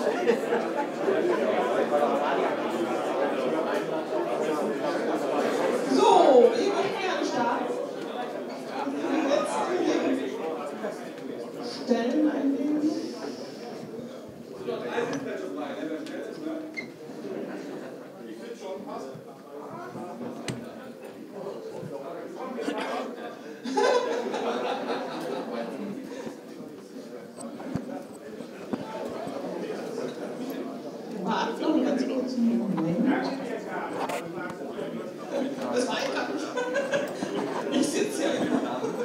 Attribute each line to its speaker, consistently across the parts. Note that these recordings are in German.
Speaker 1: So, wir machen gerne starten. Stellen einnehmen. Warte noch einen ganz kurzen Moment. Das war ich gar nicht. Ich sitze ja immer.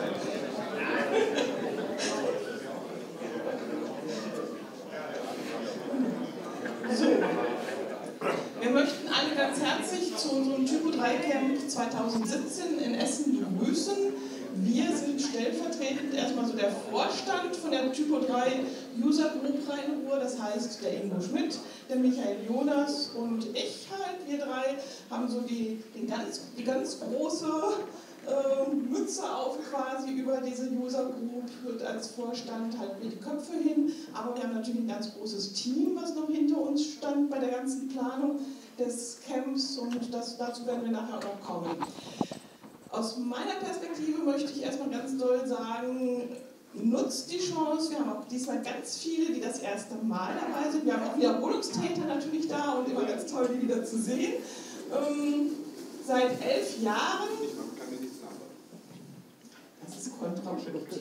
Speaker 1: So. Wir möchten alle ganz herzlich zu unserem Typo 3 Camp 2017 in Essen begrüßen. Wir sind stellvertretend erstmal so der Vorstand von der Typo 3 User Group Rhein-Ruhr, das heißt der Ingo Schmidt, der Michael Jonas und ich halt, wir drei, haben so die ganz große Mütze auf quasi über diese User Group, als Vorstand halten wir die Köpfe hin, aber wir haben natürlich ein ganz großes Team, was noch hinter uns stand bei der ganzen Planung des Camps und dazu werden wir nachher auch noch kommen. Aus meiner Perspektive möchte ich erstmal ganz doll sagen, nutzt die Chance. Wir haben auch diesmal ganz viele, die das erste Mal dabei sind. Wir haben auch Wiederholungstäter natürlich da und immer ganz toll, die wieder zu sehen. Seit 11 Jahren. Das ist kontraproduktiv.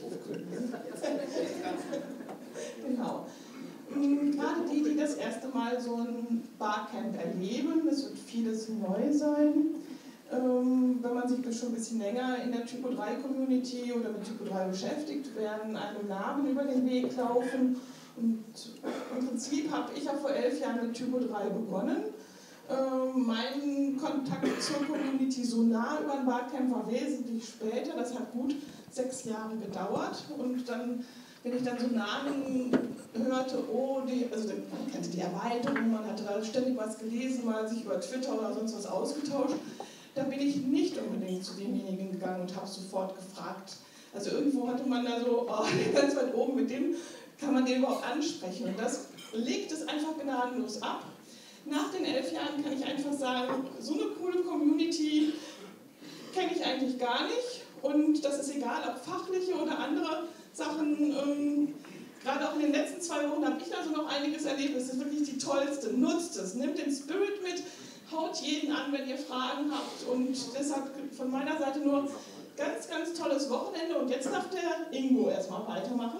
Speaker 1: Genau. Gerade die das erste Mal so ein Barcamp erleben, es wird vieles neu sein. Wenn man sich schon ein bisschen länger in der Typo 3 Community oder mit Typo 3 beschäftigt, werden einem Namen über den Weg laufen. Und im Prinzip habe ich ja vor 11 Jahren mit Typo 3 begonnen. Mein Kontakt zur Community so nah über ein Barcamp war wesentlich später. Das hat gut 6 Jahre gedauert. Und dann, wenn ich dann so Namen hörte, also man kannte die Erweiterung, man hatte da ständig was gelesen, mal sich über Twitter oder sonst was ausgetauscht. Da bin ich nicht unbedingt zu demjenigen gegangen und habe sofort gefragt. Also irgendwo hatte man da so, ganz weit oben, mit dem kann man den überhaupt ansprechen. Und das legt es einfach gnadenlos ab. Nach den 11 Jahren kann ich einfach sagen, so eine coole Community kenne ich eigentlich gar nicht. Und das ist egal, ob fachliche oder andere Sachen. Gerade auch in den letzten 2 Wochen habe ich also noch einiges erlebt. Das ist wirklich die tollste. Nutzt es, nimmt den Spirit mit. Haut jeden an, wenn ihr Fragen habt und deshalb von meiner Seite nur ganz, ganz tolles Wochenende und jetzt darf der Ingo erstmal weitermachen.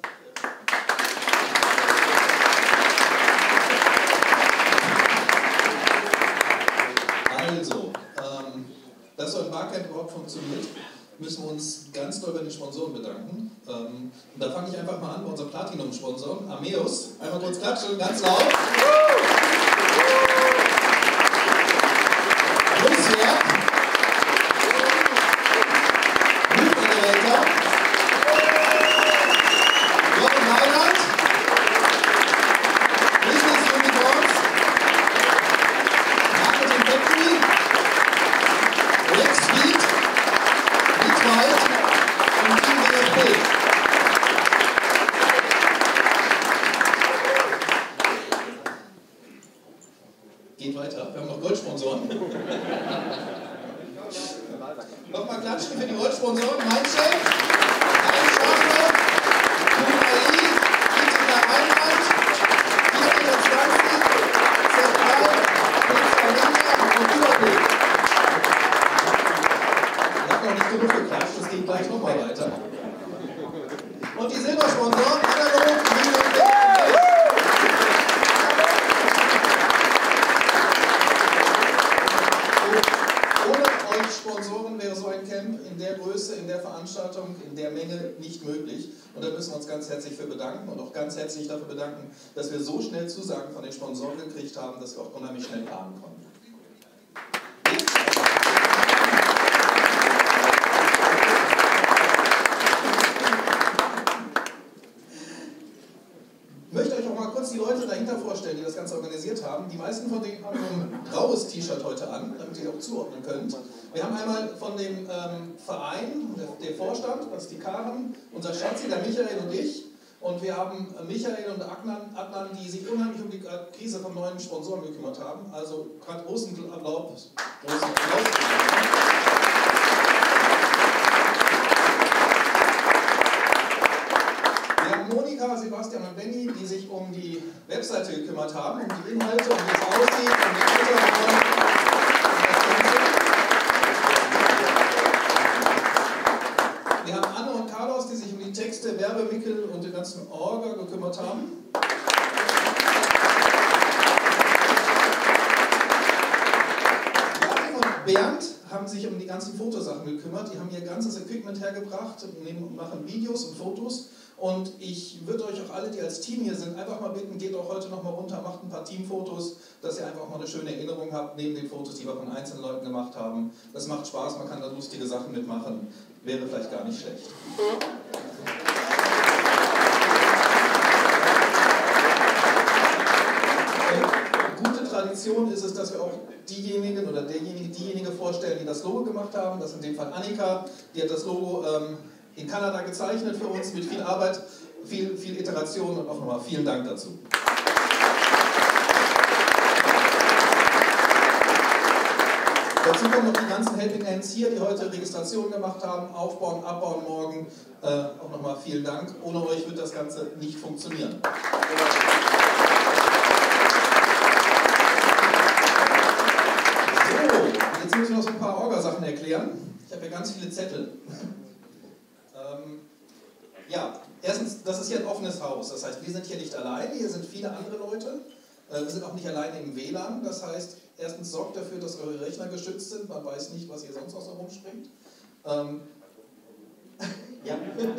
Speaker 2: Also, dass so ein Barcamp überhaupt funktioniert, müssen wir uns ganz doll bei den Sponsoren bedanken. Und da fange ich einfach mal an bei unserem Platinum-Sponsor, Ameus. Einmal kurz klatschen, ganz laut. Rüsswerk, Blutgeräte, Jochen Heiland, Business Unicorns, Marketing Factory, Rex Speed, Detroit und Team DFB. Geht weiter, wir haben noch Goldsponsoren. Nochmal klatschen für die Goldsponsoren. Mindshake, Ein Schafe, UAI, ITK Rheinland, 420, Zentral, Pizza und Überblick. Ich habe noch nicht genug geklatscht, das geht gleich nochmal weiter. Und die Silbersponsoren, Analog, Sponsoren wäre so ein Camp in der Größe, in der Veranstaltung, in der Menge nicht möglich. Und da müssen wir uns ganz herzlich für bedanken und auch ganz herzlich dafür bedanken, dass wir so schnell Zusagen von den Sponsoren gekriegt haben, dass wir auch unheimlich schnell planen konnten. Ich möchte euch auch mal kurz die Leute dahinter vorstellen, die das Ganze organisiert haben. Die meisten von denen haben ein graues T-Shirt heute an, damit ihr auch zuordnen könnt. Wir haben einmal von dem Verein, der Vorstand, das ist die Karen, unser Schatzi, der Michael und ich. Und wir haben Michael und Adnan, die sich unheimlich um die Krise von neuen Sponsoren gekümmert haben. Also gerade großen Applaus. Wir haben Monika, Sebastian und Benny, die sich um die Webseite gekümmert haben, um die Inhalte, um wie es aussieht, um die Twitter-Rollen. Wir haben Anne und Carlos, die sich um die Texte, Werbewickel und den ganzen Orga gekümmert haben. Joachim und Bernd haben sich um die ganzen Fotosachen gekümmert. Die haben ihr ganzes Equipment hergebracht, machen Videos und Fotos. Und ich würde euch auch alle, die als Team hier sind, einfach mal bitten, geht auch heute noch mal runter, macht ein paar Teamfotos, dass ihr einfach mal eine schöne Erinnerung habt, neben den Fotos, die wir von einzelnen Leuten gemacht haben. Das macht Spaß, man kann da lustige Sachen mitmachen. Wäre vielleicht gar nicht schlecht. Gute Tradition ist es, dass wir auch diejenigen oder diejenige vorstellen, die das Logo gemacht haben. Das ist in dem Fall Annika, die hat das Logo in Kanada gezeichnet für uns mit viel Arbeit, viel Iteration und auch nochmal vielen Dank dazu. Dazu kommen noch die ganzen Helping Hands hier, die heute Registration gemacht haben, aufbauen, abbauen morgen. Auch nochmal vielen Dank. Ohne euch wird das Ganze nicht funktionieren. So, jetzt muss ich noch so ein paar Orga-Sachen erklären. Ich habe ja ganz viele Zettel. Ja, erstens, das ist hier ein offenes Haus. Das heißt, wir sind hier nicht alleine, hier sind viele andere Leute. Wir sind auch nicht alleine im WLAN. Das heißt, erstens sorgt dafür, dass eure Rechner geschützt sind. Man weiß nicht, was ihr sonst noch so rumspringt. Ja.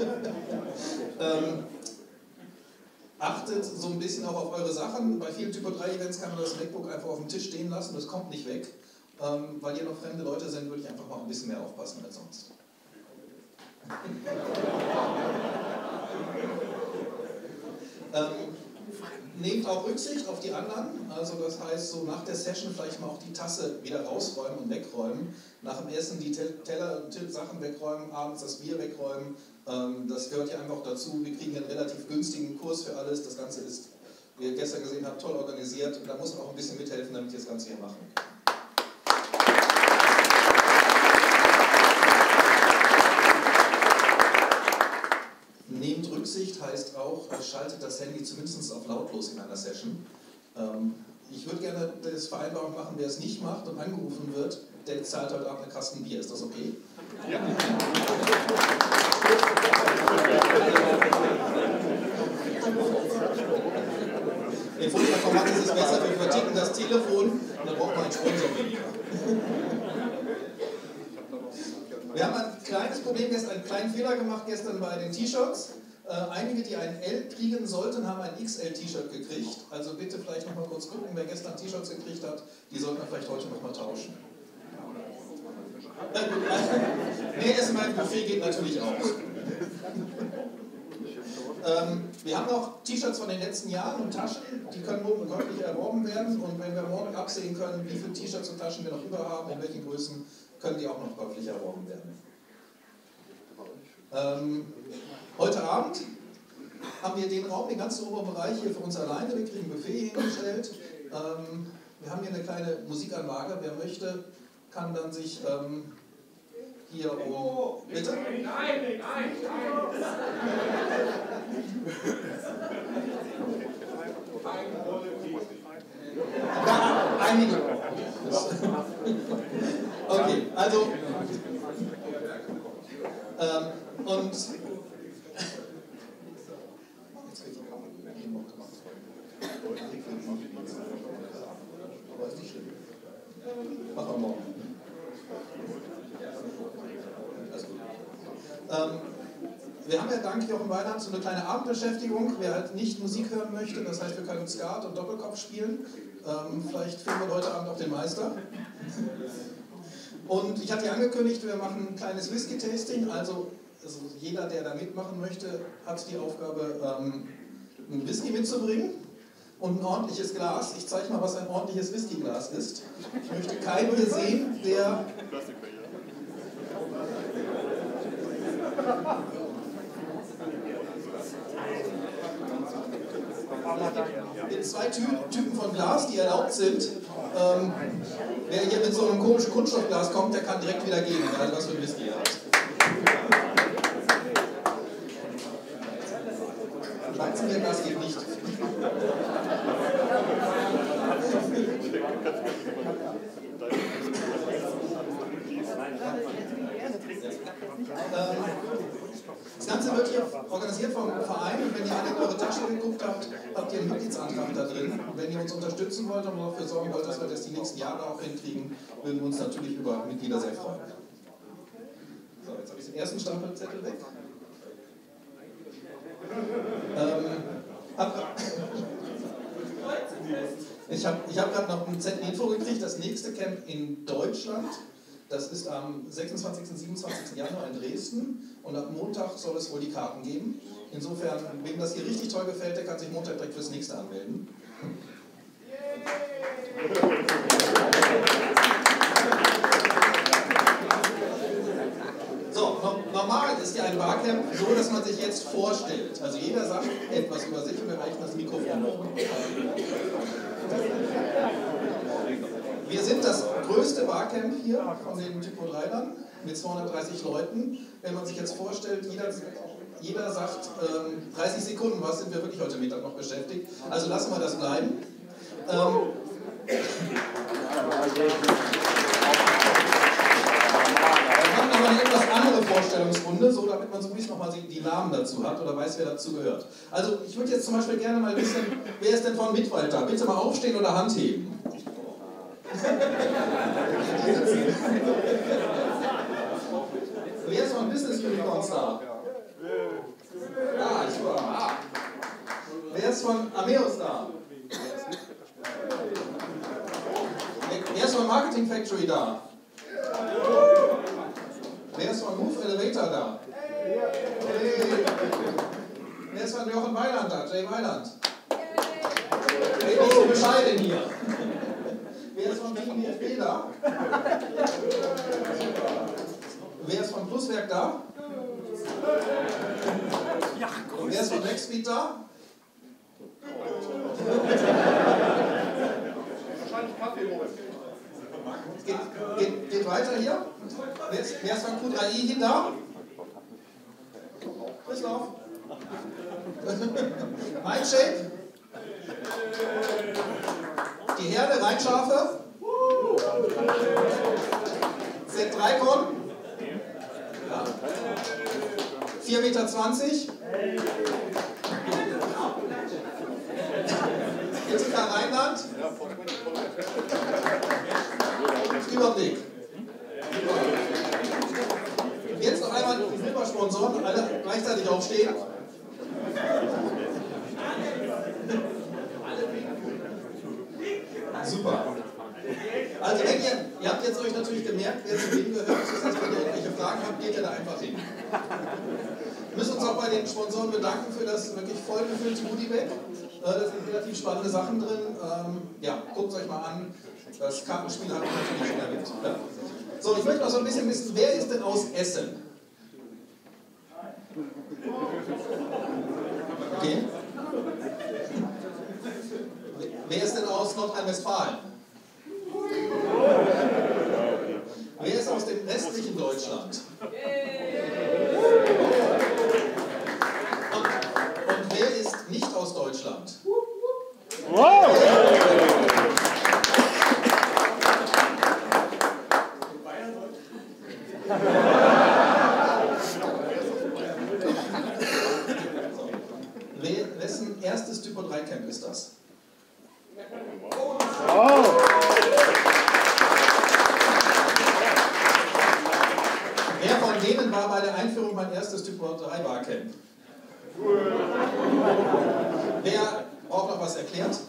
Speaker 2: Achtet so ein bisschen auch auf eure Sachen. Bei vielen Typo 3 Events kann man das MacBook einfach auf dem Tisch stehen lassen. Das kommt nicht weg. Weil hier noch fremde Leute sind, würde ich einfach mal ein bisschen mehr aufpassen als sonst. Nehmt auch Rücksicht auf die anderen, also das heißt so nach der Session vielleicht mal auch die Tasse wieder rausräumen und wegräumen, nach dem Essen die Teller und Sachen wegräumen, abends das Bier wegräumen, das gehört ja einfach dazu. Wir kriegen einen relativ günstigen Kurs für alles, das Ganze ist, wie ihr gestern gesehen habt, toll organisiert und da muss man auch ein bisschen mithelfen, damit wir das Ganze hier machen. Nehmt Rücksicht heißt auch, schaltet das Handy zumindest auf lautlos in einer Session. Ich würde gerne das Vereinbarung machen, wer es nicht macht und angerufen wird, der zahlt heute Abend einen Kasten Bier. Ist das okay? Ja. In Fotoformat ist es besser, wir verticken das Telefon und dann braucht man einen Sponsor weniger. Wir haben ein kleines Problem, einen kleinen Fehler gemacht gestern bei den T-Shirts. Einige, die ein L kriegen sollten, haben ein XL-T-Shirt gekriegt. Also bitte vielleicht noch mal kurz gucken, wer gestern T-Shirts gekriegt hat, die sollten wir vielleicht heute noch mal tauschen. Mehr Essen beim Buffet geht natürlich auch. Wir haben noch T-Shirts von den letzten Jahren und Taschen, die können morgen käuflich erworben werden. Und wenn wir morgen absehen können, wie viele T-Shirts und Taschen wir noch über haben, in welchen Größen, können die auch noch käuflich erworben werden. Heute Abend haben wir den Raum, den ganzen oberen Bereich hier für uns alleine. Wir kriegen ein Buffet hingestellt. Wir haben hier eine kleine Musikanlage. Wer möchte, kann dann sich hier um... Bitte? Nein! Ja, einige. Okay, also... und... Aber ist nicht schlimm. Machen wir morgen. Alles gut. Wir haben ja dank Jochen Weinand so eine kleine Abendbeschäftigung. Wer halt nicht Musik hören möchte, das heißt, wir können Skat und Doppelkopf spielen. Vielleicht finden wir heute Abend auch den Meister. Und ich hatte ja angekündigt, wir machen ein kleines Whisky-Tasting. Also jeder, der da mitmachen möchte, hat die Aufgabe, einen Whisky mitzubringen und ein ordentliches Glas. Ich zeige mal, was ein ordentliches Whiskyglas ist. Ich möchte keinen hier sehen, der... in 2 Typen von Glas, die erlaubt sind. Wer hier mit so einem komischen Kunststoffglas kommt, der kann direkt wieder gehen, egal was für ein Whisky er hat. Weizenbierglas geht nicht. Das Ganze wird hier organisiert vom Verein und wenn ihr alle in eure Tasche geguckt habt, habt ihr einen Mitgliedsantrag da drin. Und wenn ihr uns unterstützen wollt und dafür sorgen wollt, dass wir das die nächsten Jahre auch hinkriegen, würden wir uns natürlich über Mitglieder sehr freuen. So, jetzt habe ich den ersten Stapelzettel weg. Ich hab gerade noch ein Info gekriegt, das nächste Camp in Deutschland, das ist am 26. und 27. Januar in Dresden und ab Montag soll es wohl die Karten geben. Insofern, wem das hier richtig toll gefällt, der kann sich Montag direkt fürs nächste anmelden. So, normal ist ja ein Barcamp so, dass man sich jetzt vorstellt. Also jeder sagt etwas über sich und wir reichen das Mikrofon hoch. Wir sind das größte Barcamp hier von den Typo-3ern mit 230 Leuten. Wenn man sich jetzt vorstellt, jeder sagt 30 Sekunden, was sind wir wirklich heute Mittag noch beschäftigt. Also lassen wir das bleiben. Wir machen aber eine etwas andere Vorstellungsrunde, so damit man so ein bisschen nochmal die Namen dazu hat oder weiß, wer dazu gehört. Also ich würde jetzt zum Beispiel gerne mal wissen, wer ist denn von Mittwald da? Bitte mal aufstehen oder Hand heben. Wer ist von Business Unicorns da? Ah, super. Wer ist von Ameos da? Wer ist von Marketing Factory da? Wer ist von Move Elevator da? Hey. Wer ist von Jochen Weiland da? Jay Weiland? Hey, nicht so bescheiden hier. Wer ist von Team DFB da? Wer ist von Pluswerk da? Und wer ist von Nextbeat da?
Speaker 3: Wahrscheinlich Kaffee.
Speaker 2: Geht weiter hier. Wer ist von Q3i hier da? Christoph? Mindshape? Die Herde, Reinschafe? Z3con? Ja. 4,20 Meter? Jessica Rheinland? Überblick. Jetzt noch einmal die Silbersponsoren, alle gleichzeitig aufstehen. Super. Also wenn ihr habt jetzt euch natürlich gemerkt, wer zu wem gehört, das heißt, wenn ihr irgendwelche Fragen habt, geht ihr da einfach hin. Wir müssen uns auch bei den Sponsoren bedanken für das wirklich voll gefüllte Goodie-Bag. Da sind relativ spannende Sachen drin. Ja, guckt es euch mal an. Das Kartenspiel habe ich natürlich schon erwähnt. Ja? So, ich möchte noch so ein bisschen wissen, wer ist denn aus Essen? Okay. Wer ist denn aus Nordrhein-Westfalen? Wer ist aus dem restlichen Deutschland? Und wer ist nicht aus Deutschland? Wow. Wessen erstes Typo-3-Camp ist das? Wow. Wer von denen war bei der Einführung mein erstes Typo-3-Barcamp? Wer braucht noch was erklärt?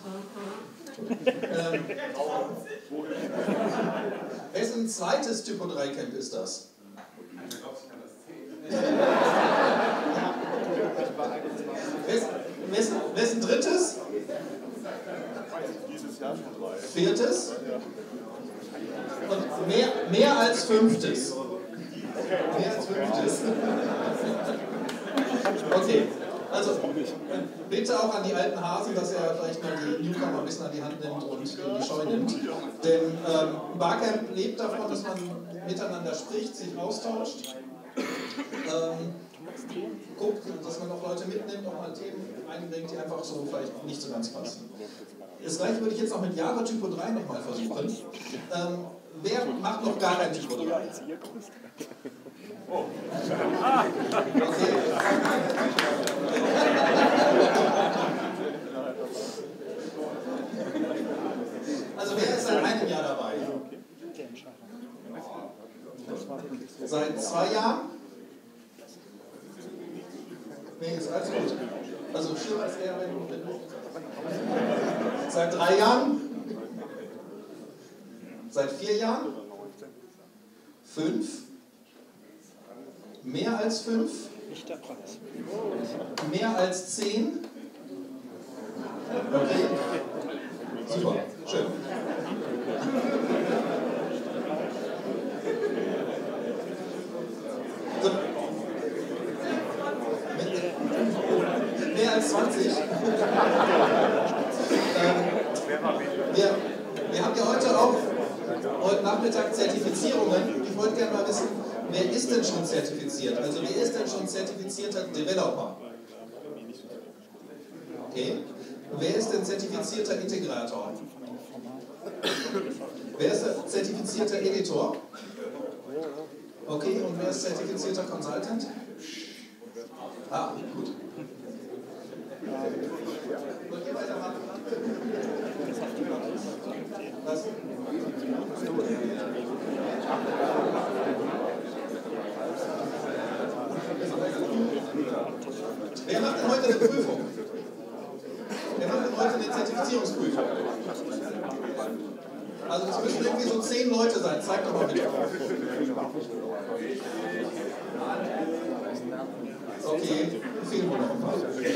Speaker 2: Wessen zweites Typo-3-Camp ist das? Wessen drittes? Viertes? Und mehr als fünftes? Mehr als fünftes? Okay. Also bitte auch an die alten Hasen, dass er vielleicht mal die Newcomer ein bisschen an die Hand nimmt und die Scheu nimmt. Denn Barcamp lebt davon, dass man miteinander spricht, sich austauscht, guckt, dass man auch Leute mitnimmt, auch mal Themen einbringt, die einfach so vielleicht nicht so ganz passen. Das gleiche würde ich jetzt auch mit Java Typo 3 nochmal versuchen. Wer macht noch gar kein Typo 3? Okay. Also wer ist seit einem Jahr dabei? Seit 2 Jahren? Nee, ist alles gut. Also schlimmer als er, wenn du. Seit 3 Jahren? Seit 4 Jahren? 5? Mehr als 5?
Speaker 3: Nicht der Preis.
Speaker 2: Mehr als 10? Okay. Super, schön. So. Mehr als 20? Wir haben ja heute Nachmittag Zertifizierungen. Ich wollte gerne mal wissen, wer ist denn schon zertifiziert? Also wer ist denn schon zertifizierter Developer? Okay. Wer ist denn zertifizierter Integrator? Wer ist der zertifizierter Editor? Okay, und wer ist zertifizierter Consultant? Ah, gut. Wollt ihr weitermachen? Was? Wer macht denn heute eine Prüfung? Wer macht denn heute eine Zertifizierungsprüfung? Also es müssen irgendwie so 10 Leute sein. Zeig doch mal bitte. Okay, fehlen wohl noch ein paar.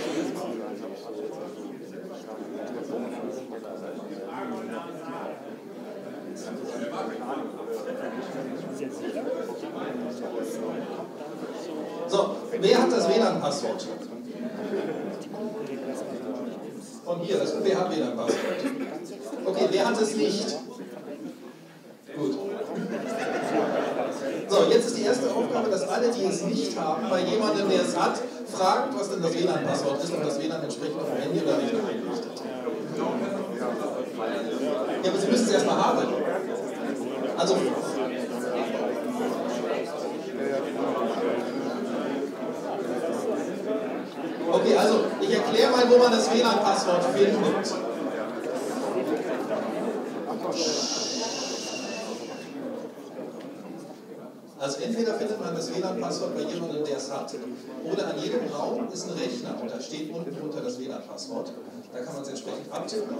Speaker 2: So, wer hat das WLAN-Passwort? Von hier, wer hat WLAN-Passwort? Okay, wer hat es nicht? Gut. So, jetzt ist die erste Aufgabe, dass alle, die es nicht haben, bei jemandem, der es hat, fragt, was denn das WLAN-Passwort ist und das WLAN entsprechend auf dem Handy oder Rechner einrichtet. Ja, aber Sie müssen es erstmal haben. Also, okay, also ich erkläre mal, wo man das WLAN-Passwort findet. Also entweder findet man das WLAN-Passwort bei jemandem, der es hat, oder an jedem Raum ist ein Rechner und da steht unten drunter das WLAN-Passwort. Da kann man es entsprechend abtippen.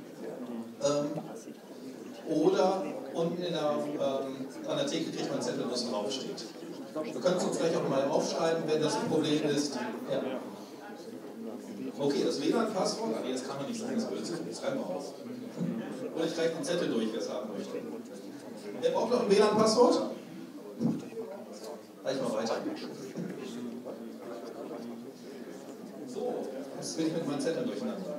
Speaker 2: Oder unten an der Theke kriegt man einen Zettel, wo es draufsteht. Wir können es uns gleich auch mal aufschreiben, wenn das ein Problem ist. Ja. Okay, das WLAN-Passwort, nee, das kann man nicht sagen, das Blödsinn, das schreiben wir auf. Oder ich reiche den Zettel durch, wer es haben möchte. Wer braucht noch ein WLAN-Passwort? Reich mal weiter. So, jetzt bin ich mit meinen Zetteln durcheinander.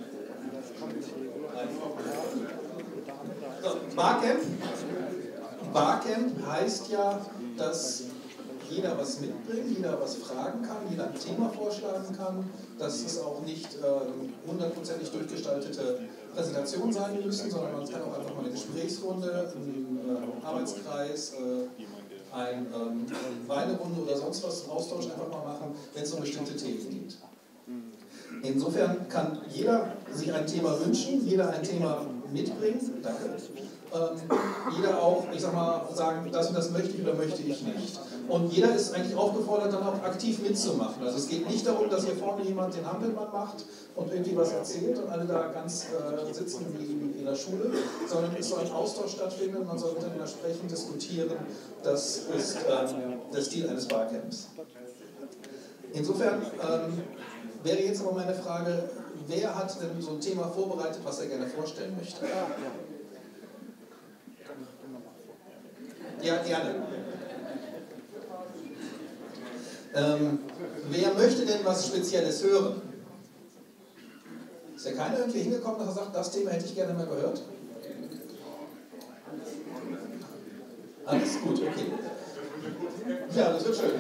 Speaker 2: So, Barcamp. Barcamp heißt ja, dass jeder was mitbringt, jeder was fragen kann, jeder ein Thema vorschlagen kann, dass es auch nicht hundertprozentig durchgestaltete Präsentationen sein müssen, sondern man kann auch einfach mal eine Gesprächsrunde, einen Arbeitskreis, eine Weinerunde oder sonst was, einen Austausch einfach mal machen, wenn es um bestimmte Themen geht. Insofern kann jeder sich ein Thema wünschen, jeder ein Thema mitbringen, danke. Jeder auch, ich sag mal, sagen, das und das möchte ich oder möchte ich nicht. Und jeder ist eigentlich aufgefordert, dann auch aktiv mitzumachen. Also es geht nicht darum, dass hier vorne jemand den Hampelmann macht und irgendwie was erzählt und alle da ganz sitzen wie in der Schule, sondern es soll ein Austausch stattfinden, man soll miteinander sprechen, diskutieren. Das ist der Stil eines Barcamps. Insofern wäre jetzt aber meine Frage, wer hat denn so ein Thema vorbereitet, was er gerne vorstellen möchte? Ja, gerne. Wer möchte denn was Spezielles hören? Ist ja keiner irgendwie hingekommen, dass er sagt, das Thema hätte ich gerne mal gehört? Alles gut, okay. Ja, das wird schön.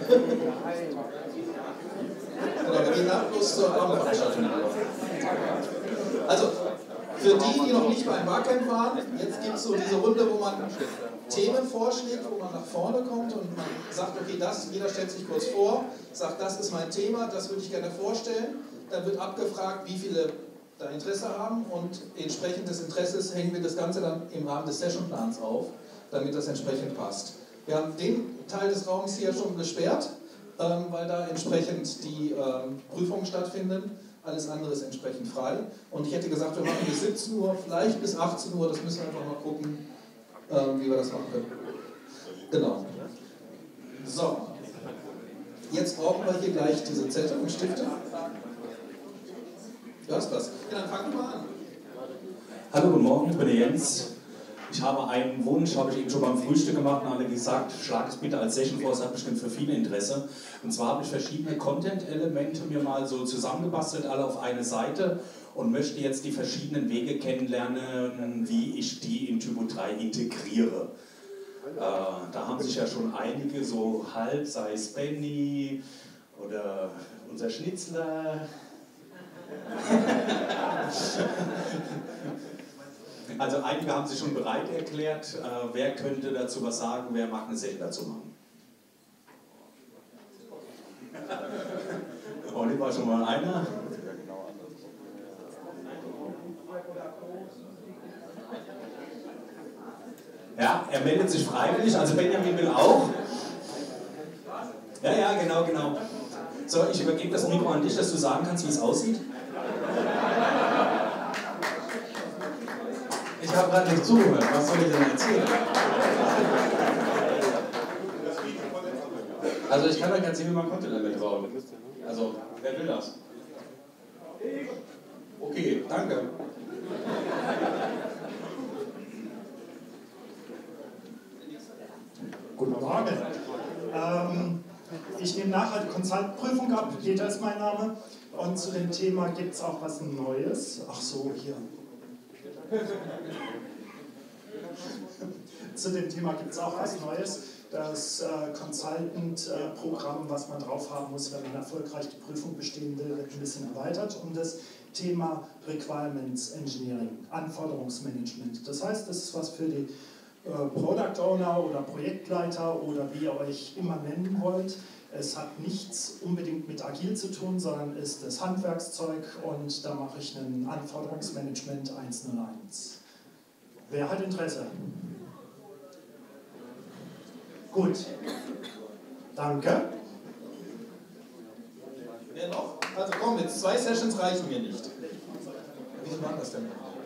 Speaker 2: Genau, wir gehen nahtlos zur Abendveranstaltung. Also, für die, die noch nicht beim Barcamp waren, jetzt gibt es so diese Runde, wo man Themen vorschlägt, wo man nach vorne kommt und man sagt, okay, jeder stellt sich kurz vor, sagt, das ist mein Thema, das würde ich gerne vorstellen. Dann wird abgefragt, wie viele da Interesse haben und entsprechend des Interesses hängen wir das Ganze dann im Rahmen des Sessionplans auf, damit das entsprechend passt. Wir haben den Teil des Raums hier schon gesperrt, weil da entsprechend die Prüfungen stattfinden. Alles andere ist entsprechend frei. Und ich hätte gesagt, wir machen bis 17 Uhr, vielleicht bis 18 Uhr, das müssen wir einfach mal gucken, wie wir das machen können. Genau. So. Jetzt brauchen wir hier gleich diese Zettel und Stifte. Du hast was. Ja, dann fang du mal an.
Speaker 3: Hallo, guten Morgen, ich bin der Jens. Ich habe einen Wunsch, habe ich eben schon beim Frühstück gemacht und alle gesagt, schlag es bitte als Session vor, es hat bestimmt für viele Interesse. Und zwar habe ich verschiedene Content-Elemente mir mal so zusammengebastelt, alle auf eine Seite und möchte jetzt die verschiedenen Wege kennenlernen, wie ich die in Typo 3 integriere. Da haben sich ja schon einige so halb, sei es Benny oder unser Schnitzler. Also einige haben sich schon bereit erklärt. Wer könnte dazu was sagen? Wer mag eine Session dazu machen? Olli war schon mal einer. Ja, er meldet sich freiwillig, also Benjamin will auch. Ja, genau. So, ich übergebe das Mikro an dich, dass du sagen kannst, wie es aussieht. Ich habe gerade nicht zugehört, was soll ich denn erzählen? Also ich kann euch erzählen, wie man Content-Element baut. Also, wer will das? Okay, danke.
Speaker 4: Guten Morgen. Ich nehme nachher die Consultant-Prüfung ab. Peter ist mein Name. Und zu dem Thema gibt es auch was Neues. Ach so, hier. Zu dem Thema gibt es auch was Neues. Das Consultant-Programm, was man drauf haben muss, wenn man erfolgreich die Prüfung bestehen will, wird ein bisschen erweitert um das Thema Requirements Engineering, Anforderungsmanagement. Das heißt, das ist was für die Product Owner oder Projektleiter oder wie ihr euch immer nennen wollt. Es hat nichts unbedingt mit Agil zu tun, sondern ist das Handwerkszeug und da mache ich ein Anforderungsmanagement 101. Wer hat Interesse? Gut. Danke.
Speaker 2: Wer noch? Also komm, jetzt 2 Sessions reichen mir nicht. Wie viel machen das denn?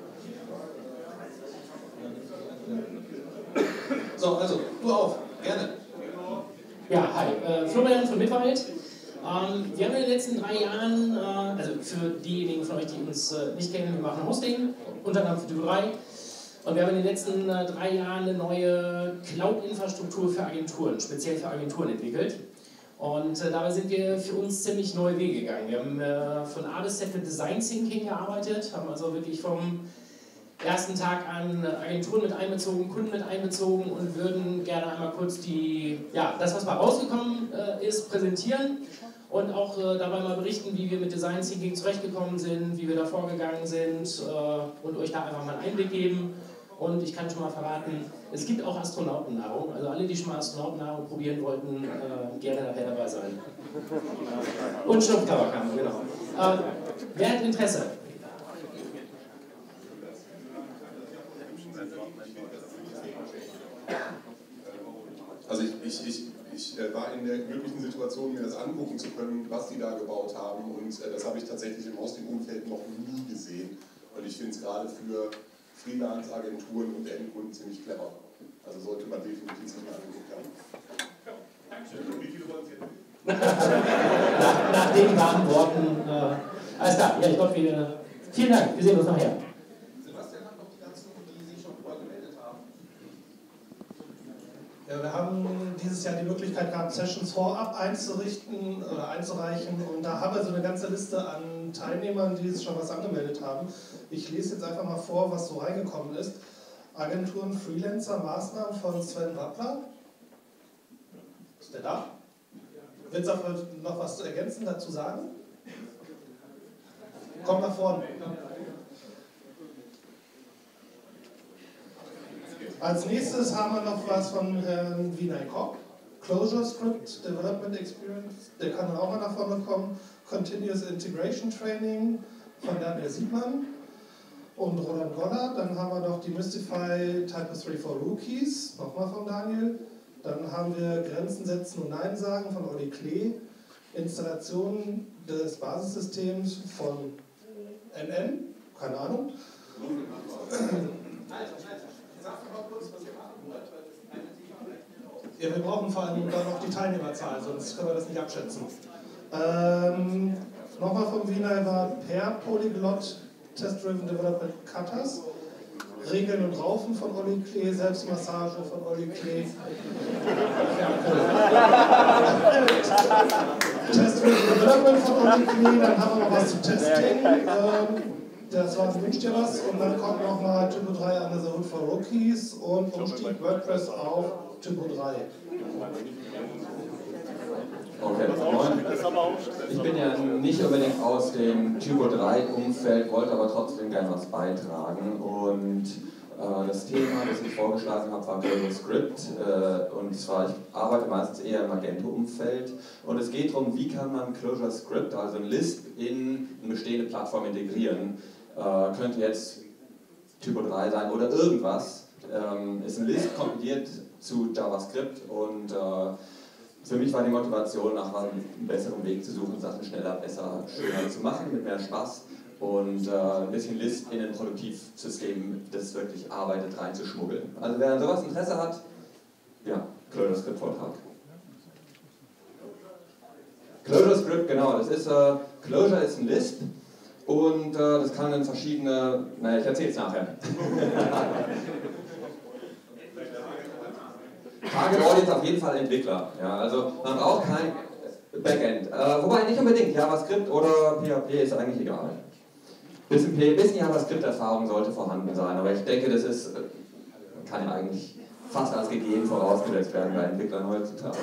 Speaker 2: So, also, du auch. Gerne.
Speaker 5: Ja, hi. Florian von Mitwald. Wir haben in den letzten 3 Jahren, also für diejenigen von euch, die uns nicht kennen, wir machen Hosting, unter anderem für Typo 3. Und wir haben in den letzten 3 Jahren eine neue Cloud-Infrastruktur für Agenturen, speziell für Agenturen entwickelt. Und dabei sind wir für uns ziemlich neue Wege gegangen. Wir haben von A bis Z mit Design Thinking gearbeitet, haben also wirklich vom ersten Tag an Agenturen mit einbezogen, Kunden mit einbezogen und würden gerne einmal kurz das, was mal rausgekommen ist, präsentieren und auch dabei mal berichten, wie wir mit Design Thinking zurechtgekommen sind, wie wir da vorgegangen sind und euch da einfach mal einen Einblick geben. Und ich kann schon mal verraten, es gibt auch Astronautennahrung, also alle, die schon mal Astronautennahrung probieren wollten, gerne nachher dabei sein. Und Schnupftabak haben, genau. Wer hat Interesse?
Speaker 6: Also ich war in der glücklichen Situation, mir das angucken zu können, was die da gebaut haben, und das habe ich tatsächlich im Hosting-Umfeld noch nie gesehen. Und ich finde es gerade für Freelance-Agenturen und Endkunden ziemlich clever. Also sollte man definitiv sich mal angucken haben. Ja, Dankeschön. Wie viele wollen Sie jetzt?
Speaker 5: Nach den warmen Worten. Alles klar, ja, ich glaube, vielen Dank, wir sehen uns nachher.
Speaker 2: Sebastian hat noch die ganzen, die sich schon vorher gemeldet haben.
Speaker 7: Ja, wir haben dieses Jahr die Möglichkeit gehabt, Sessions vorab einzurichten oder einzureichen, und da haben wir so eine ganze Liste an Teilnehmern, die schon was angemeldet haben. Ich lese jetzt einfach mal vor, was so reingekommen ist. Agenturen, Freelancer, Maßnahmen von Sven Wappler. Ist der da? Willst du noch was ergänzen dazu sagen? Komm nach vorne. Als nächstes haben wir noch was von Herrn Vinay Kopp. ClojureScript Development Experience, der kann dann auch mal nach vorne kommen. Continuous Integration Training von Daniel Siebmann und Roland Goller. Dann haben wir noch die Mystify Typo 3 for Rookies, nochmal von Daniel. Dann haben wir Grenzen setzen und Nein sagen von Olli Klee. Installation des Basissystems von NN, keine Ahnung. Ja, wir brauchen vor allem dann noch die Teilnehmerzahl, sonst können wir das nicht abschätzen. Nochmal vom Wiener war Per Polyglot Test-Driven Development Cutters. Regeln und Raufen von Olli Klee, Selbstmassage von Olli Klee. Test-Driven Development von Olli Klee, dann haben wir noch was zu Testing. Das war Wünsch dir was, und dann kommt nochmal Typo 3 Under the Hood for Rookies und Umstieg WordPress auf Typo 3.
Speaker 8: Okay, moin. Ich bin ja nicht unbedingt aus dem Typo 3 Umfeld, wollte aber trotzdem gerne was beitragen, und das Thema, das ich vorgeschlagen habe, war ClojureScript, und zwar, ich arbeite meistens eher im Magento-Umfeld, und es geht darum, wie kann man ClojureScript, also ein Lisp, in eine bestehende Plattform integrieren. Könnte jetzt Typo 3 sein oder irgendwas, ist ein Lisp kompiliert zu JavaScript, und für mich war die Motivation, nach einem besseren Weg zu suchen, Sachen schneller, besser, schöner zu machen, mit mehr Spaß, und ein bisschen Lisp in ein Produktivsystem, das wirklich arbeitet, reinzuschmuggeln. Also wer an sowas Interesse hat, ja, ClojureScript-Vortrag. ClojureScript, genau, das ist, Clojure ist ein Lisp, und das kann in verschiedene, naja, ich erzähle es nachher. Target Audience auf jeden Fall Entwickler. Ja, also man braucht kein Backend. Wobei nicht unbedingt, JavaScript oder PHP ist eigentlich egal. Bisschen JavaScript-Erfahrung sollte vorhanden sein, aber ich denke, das ist, kann ja eigentlich fast als gegeben vorausgesetzt werden bei Entwicklern heutzutage.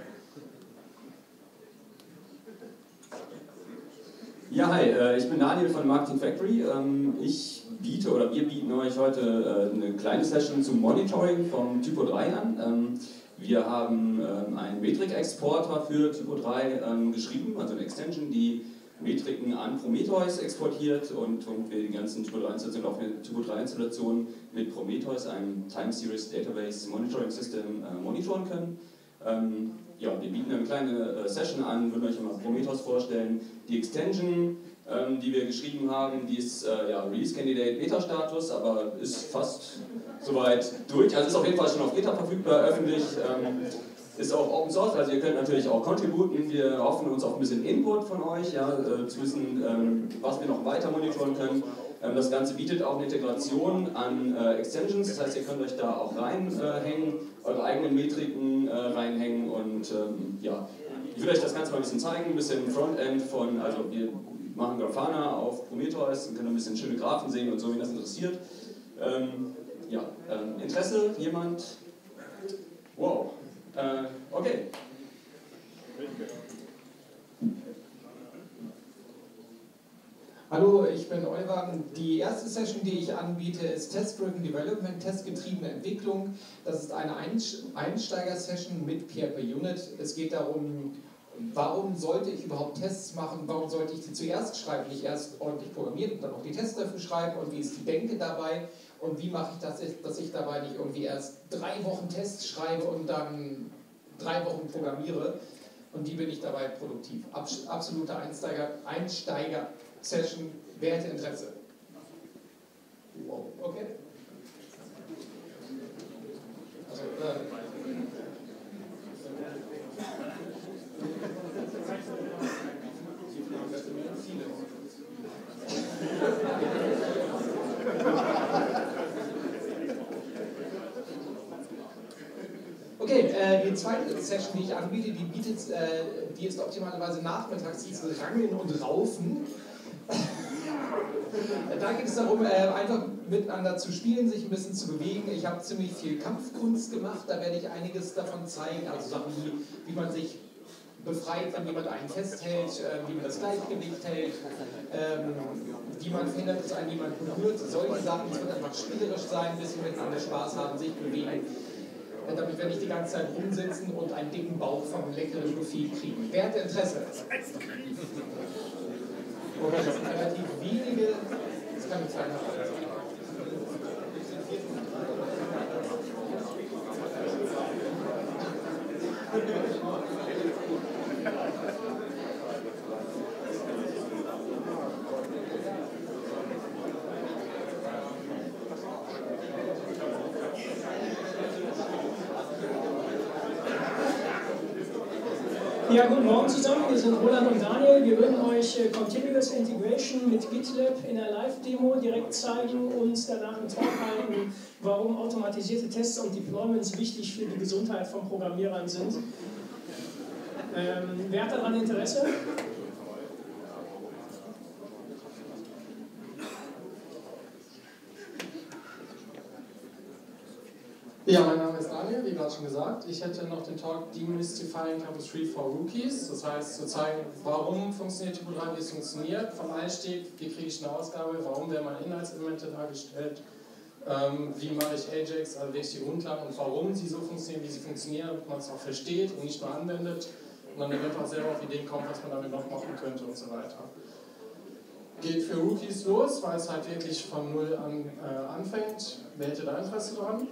Speaker 9: Ja, hi, ich bin Daniel von Marketing Factory. Wir bieten euch heute eine kleine Session zum Monitoring vom Typo 3 an. Wir haben einen Metrik-Exporter für Typo 3 geschrieben, also eine Extension, die Metriken an Prometheus exportiert, und wir die ganzen Typo 3-Installationen, auch eine Typo 3-Installation mit Prometheus, einem Time Series Database Monitoring System, monitoren können. Ja, wir bieten eine kleine Session an, würden euch immer Prometheus vorstellen. Die Extension, die wir geschrieben haben, die ist Release Candidate Beta-Status, aber ist fast soweit durch. Also ist auf jeden Fall schon auf GitHub verfügbar, öffentlich. Ist auch Open Source, also ihr könnt natürlich auch contributen. Wir hoffen uns auf ein bisschen Input von euch, ja, zu wissen, was wir noch weiter monitoren können. Das Ganze bietet auch eine Integration an Extensions, das heißt, ihr könnt euch da auch reinhängen, eure eigenen Metriken reinhängen, und ja, ich will euch das Ganze mal ein bisschen zeigen, ein bisschen Frontend von, also wir machen Grafana auf Prometheus und können ein bisschen schöne Graphen sehen und so, wenn das interessiert. Interesse? Jemand? Wow. Okay.
Speaker 10: Hallo, ich bin Oliver. Die erste Session, die ich anbiete, ist Test-Driven Development, testgetriebene Entwicklung. Das ist eine Einsteiger-Session mit PHP Unit. Es geht darum, warum sollte ich überhaupt Tests machen, warum sollte ich sie zuerst schreiben, nicht erst ordentlich programmieren und dann auch die Tests dafür schreiben, und wie ist die Denke dabei, und wie mache ich das, dass ich dabei nicht irgendwie erst 3 Wochen Tests schreibe und dann 3 Wochen programmiere, und wie bin ich dabei produktiv. Absolute Einsteiger-Session, wer hätte Interesse? Wow, okay. Also, Okay, die zweite Session, die ich anbiete, die ist optimalerweise nachmittags, die ist Rangeln und Raufen. Da geht es darum, einfach miteinander zu spielen, sich ein bisschen zu bewegen. Ich habe ziemlich viel Kampfkunst gemacht, da werde ich einiges davon zeigen, also Sachen wie man sich befreit, wenn jemand einen festhält, wie man das Gleichgewicht hält, wie man verhindert, dass einen jemand berührt, solche Sachen. Es wird einfach spielerisch sein, ein bisschen miteinander Spaß haben, sich bewegen. Damit wir nicht die ganze Zeit rumsitzen und einen dicken Bauch vom leckeren Buffet kriegen. Wer hat Interesse? Das sind relativ wenige, das kann ich zeigen.
Speaker 5: Ja, guten Morgen zusammen, wir sind Roland und Daniel. Wir würden euch Continuous Integration mit GitLab in der Live-Demo direkt zeigen und danach einen Talk halten, warum automatisierte Tests und Deployments wichtig für die Gesundheit von Programmierern sind. Wer hat daran Interesse?
Speaker 11: Ja, mein Name ist Daniel, wie gerade schon gesagt. Ich hätte noch den Talk Demystifying Campus 3 for Rookies. Das heißt, zu zeigen, warum funktioniert Typo 3, wie es funktioniert. Vom Einstieg, wie kriege ich eine Ausgabe, warum werden meine Inhaltselemente dargestellt, wie mache ich Ajax, also welche die Grundlagen und warum sie so funktionieren, wie sie funktionieren, damit man es auch versteht und nicht nur anwendet. Und dann eventuell auch selber auf Ideen kommt, was man damit noch machen könnte und so weiter. Geht für Rookies los, weil es halt wirklich von Null an anfängt. Wer hätte da Interesse dran?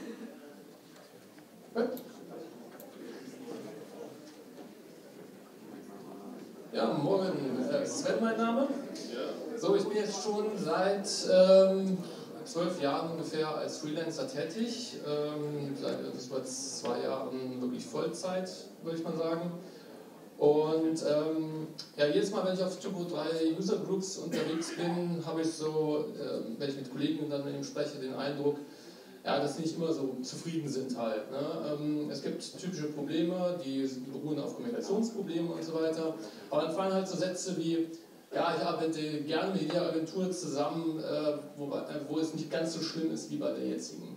Speaker 11: Ja, morgen. Sven, mein Name. So, ich bin jetzt schon seit 12 Jahren ungefähr als Freelancer tätig. Das war jetzt 2 Jahren wirklich Vollzeit, würde ich mal sagen. Und ja, jedes Mal, wenn ich auf Typo 3 User Groups unterwegs bin, habe ich so, wenn ich mit Kollegen dann eben spreche, den Eindruck, ja, dass sie nicht immer so zufrieden sind halt. Ne? Es gibt typische Probleme, die beruhen auf Kommunikationsproblemen und so weiter. Aber dann fallen halt so Sätze wie, ja, ich arbeite gerne mit der Agentur zusammen, wo es nicht ganz so schlimm ist wie bei der jetzigen.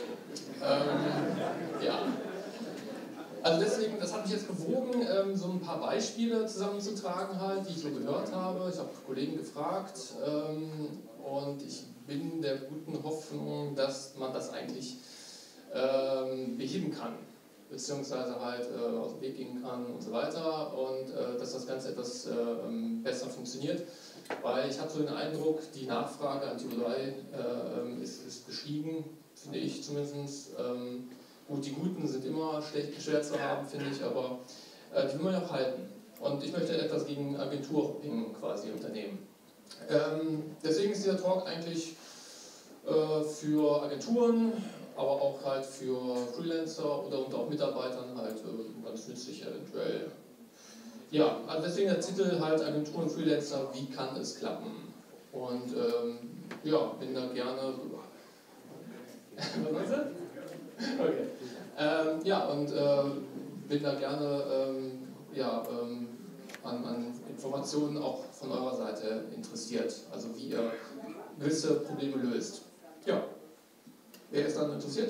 Speaker 11: Ja. Also deswegen, das hat mich jetzt bewogen, so ein paar Beispiele zusammenzutragen halt, die ich so gehört habe. Ich habe Kollegen gefragt und ich bin der guten Hoffnung, dass man das eigentlich beheben kann, beziehungsweise halt aus dem Weg gehen kann und so weiter und dass das Ganze etwas besser funktioniert, weil ich habe so den Eindruck, die Nachfrage an Typo 3 ist gestiegen, finde ich zumindest. Gut, die Guten sind immer schwer zu haben, finde ich, aber die will man ja auch halten. Und ich möchte etwas gegen Agenturhopping quasi unternehmen. Deswegen ist dieser Talk eigentlich für Agenturen, aber auch halt für Freelancer oder und auch Mitarbeitern halt ganz nützlich eventuell. Ja, also deswegen der Titel halt Agenturen, Freelancer, wie kann es klappen? Und ja, bin da gerne... Was meinst du? Okay. Ja, und bin da gerne an Informationen auch von eurer Seite interessiert, also wie ihr gewisse Probleme löst. Ja, wer ist dann interessiert?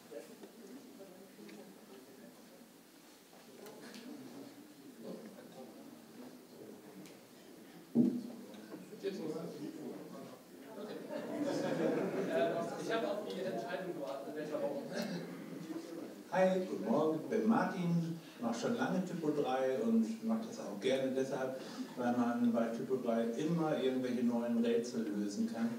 Speaker 12: Ich habe auf die Entscheidung gewartet, welcher Raum.
Speaker 13: Hi, guten Morgen, ich bin Martin, mache schon lange Typo 3 und mache das auch gerne deshalb, weil man bei Typo 3 immer irgendwelche neuen Rätsel lösen kann.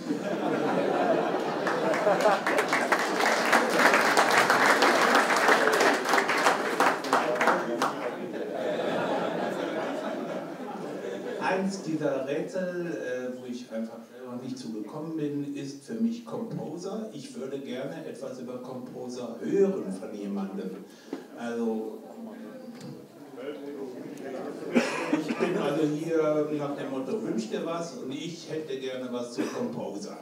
Speaker 13: Eins dieser Rätsel, wo ich einfach noch nicht zugekommen bin, ist für mich Composer. Ich würde gerne etwas über Composer hören von jemandem. Also, ich bin also hier nach dem Motto, wünsch dir was und ich hätte gerne was zu Composer.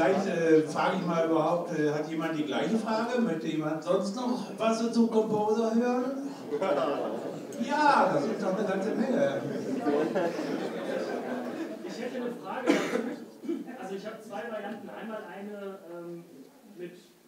Speaker 13: vielleicht frage ich mal überhaupt, hat jemand die gleiche Frage? Möchte jemand sonst noch was zu Composer hören? Ja, das ist doch eine ganze Menge.
Speaker 12: Ich hätte eine Frage dazu. Also ich habe zwei Varianten. Einmal eine mit...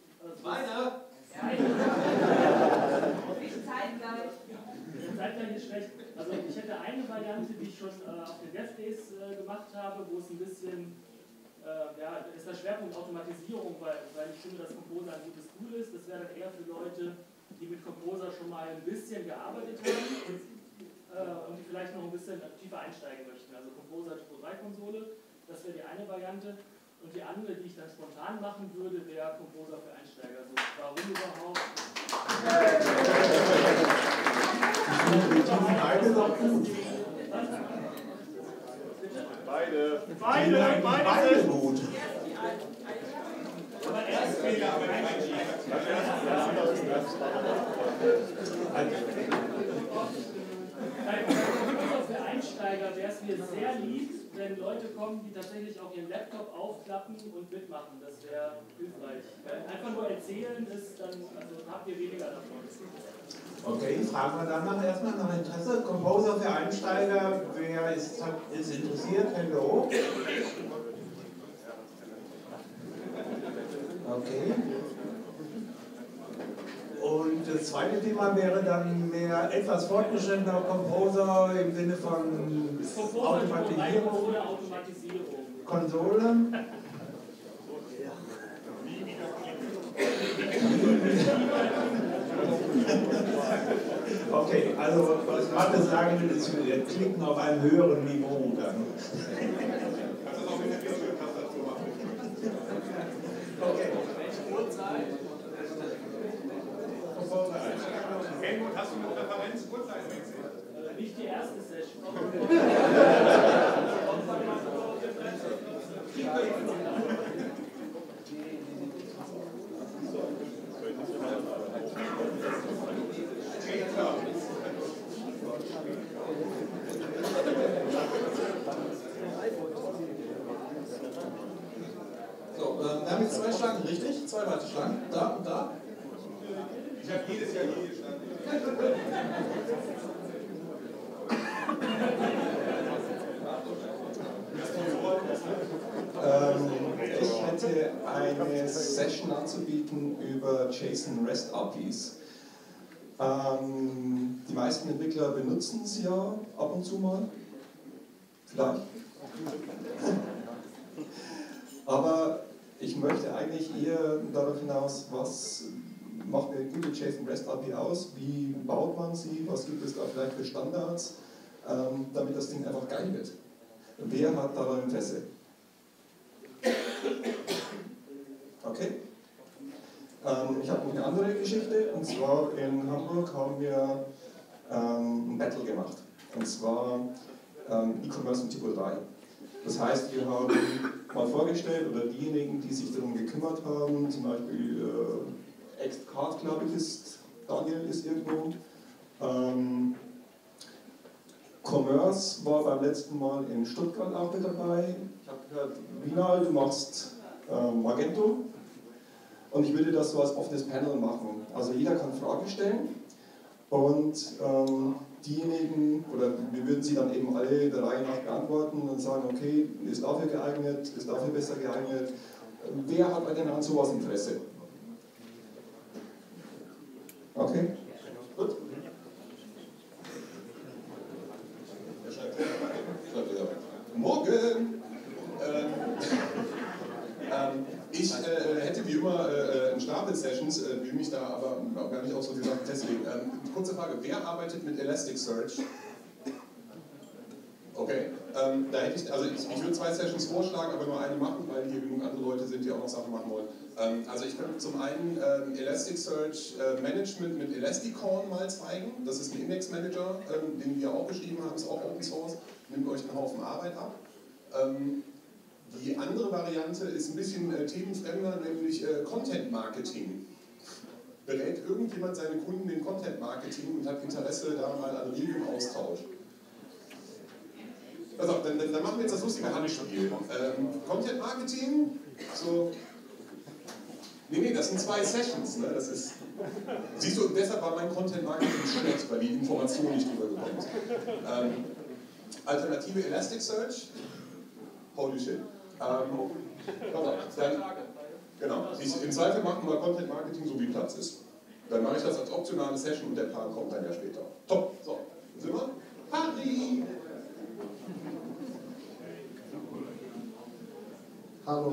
Speaker 12: Zeitgleich ist schlecht. Also ich hätte eine Variante, die ich schon auf den Dev Days gemacht habe, wo es ein bisschen, ja, ist der Schwerpunkt Automatisierung, weil ich finde, dass Composer ein gutes Tool ist. Das wäre dann eher für Leute, die mit Composer schon mal ein bisschen gearbeitet haben und die vielleicht noch ein bisschen tiefer einsteigen möchten. Also Composer Typo 3 Konsole, das wäre die eine Variante. Und die andere, die ich dann spontan machen würde, wäre Composer für Einsteiger. Also warum überhaupt?
Speaker 13: Beide gut.
Speaker 12: Aber erst für Einsteiger wäre es mir sehr lieb, wenn Leute kommen, die tatsächlich auch ihren Laptop aufklappen und mitmachen. Das wäre hilfreich. Einfach nur erzählen ist dann, also habt ihr weniger davon.
Speaker 13: Okay, fragen wir danach erstmal nach Interesse. Composer für Einsteiger, wer ist interessiert? Hände hoch. Okay. Und das zweite Thema wäre dann mehr etwas fortgeschrittener Composer im Sinne von Automatisierung. Konsole. Okay, also was Mathe sagen will, ist, wir klicken auf einem höheren Niveau dann. Okay.
Speaker 6: Helmut, hast du eine Präferenz? Kurzzeitwechsel?
Speaker 12: Nicht die erste Session.
Speaker 2: So, wir haben jetzt zwei Schlangen, richtig? Zwei Warteschlangen. Da und da.
Speaker 6: Ich habe jedes Jahr hier gestanden.
Speaker 2: Ich hätte eine Session anzubieten über JSON REST APIs. Die meisten Entwickler benutzen es ja ab und zu mal. Vielleicht. Aber ich möchte eigentlich eher darauf hinaus, was macht eine gute JSON REST API aus, wie baut man sie, was gibt es da vielleicht für Standards, damit das Ding einfach geil wird. Wer hat daran Interesse? Okay. Ich habe noch eine andere Geschichte, und zwar in Hamburg haben wir ein Battle gemacht, und zwar E-Commerce und Typo 3. Das heißt, wir haben mal vorgestellt, oder diejenigen, die sich darum gekümmert haben, zum Beispiel Xcard, glaube ich, ist, Daniel ist irgendwo. Commerce war beim letzten Mal in Stuttgart auch mit dabei. Ich habe gehört, Vinal, du machst Magento. Und ich würde das so als offenes Panel machen. Also jeder kann Fragen stellen und diejenigen, oder wir würden sie dann eben alle der Reihe nach beantworten und sagen, okay, ist dafür geeignet, ist dafür besser geeignet. Wer hat denn an sowas Interesse? Okay, gut.
Speaker 6: Morgen! Ich hätte wie immer einen Stapel Sessions, will mich da aber auch gar nicht auf so die Sachen festlegen. Kurze Frage, wer arbeitet mit Elasticsearch? Okay, da hätte ich, also ich würde 2 Sessions vorschlagen, aber nur eine machen, weil hier genug andere Leute sind, die auch noch Sachen machen wollen. Also ich könnte zum einen Elasticsearch Management mit Elasticorn mal zeigen. Das ist ein Indexmanager, den wir auch geschrieben haben, ist auch Open Source, nimmt euch einen Haufen Arbeit ab. Die andere Variante ist ein bisschen themenfremder, nämlich Content Marketing. Berät irgendjemand seine Kunden in Content Marketing und hat Interesse da mal an regem Austausch? Pass auf, dann machen wir jetzt das lustige Handspiel. Content Marketing, so. Nee, das sind 2 Sessions, ne? Das ist. Siehst du, deshalb war mein Content Marketing schlecht, weil die Information nicht drüber gekommen ist. Alternative Elasticsearch, holy shit. Pass auf, dann, genau. Im Zweifel machen wir Content Marketing so wie Platz ist. Dann mache ich das als optionale Session und der Plan kommt dann ja später. Top, so, sind wir? Harry!
Speaker 14: Hallo.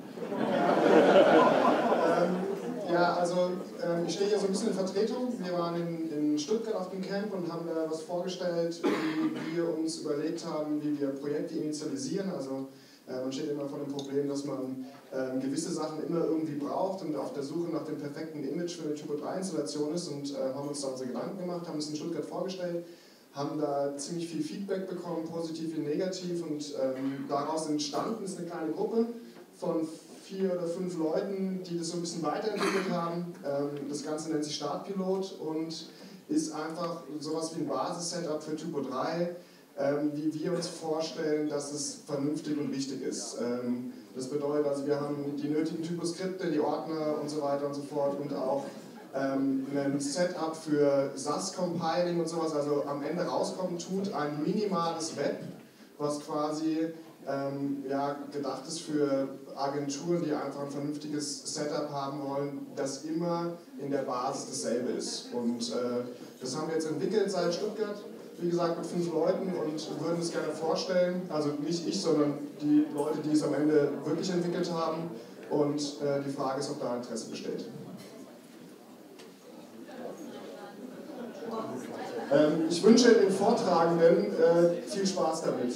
Speaker 14: Ja, also ich stehe hier so ein bisschen in Vertretung. Wir waren in Stuttgart auf dem Camp und haben da was vorgestellt, wie wir uns überlegt haben, wie wir Projekte initialisieren. Also man steht immer vor dem Problem, dass man gewisse Sachen immer irgendwie braucht und auf der Suche nach dem perfekten Image für eine Typo 3 Installation ist und haben uns da unsere Gedanken gemacht, haben es in Stuttgart vorgestellt, haben da ziemlich viel Feedback bekommen, positiv wie negativ, und daraus entstanden ist eine kleine Gruppe von 4 oder 5 Leuten, die das so ein bisschen weiterentwickelt haben. Das Ganze nennt sich Startpilot und ist einfach sowas wie ein Basis-Setup für Typo 3, wie wir uns vorstellen, dass es vernünftig und richtig ist. Das bedeutet, also wir haben die nötigen Typoskripte, die Ordner und so weiter und so fort und auch ein Setup für SAS-Compiling und sowas. Also am Ende rauskommen tut ein minimales Web, was quasi ja, gedacht ist für Agenturen, die einfach ein vernünftiges Setup haben wollen, das immer in der Basis dasselbe ist. Und das haben wir jetzt entwickelt seit Stuttgart, wie gesagt mit 5 Leuten, und würden es gerne vorstellen, also nicht ich, sondern die Leute, die es am Ende wirklich entwickelt haben, und die Frage ist, ob da Interesse besteht. Ich wünsche den Vortragenden viel Spaß damit.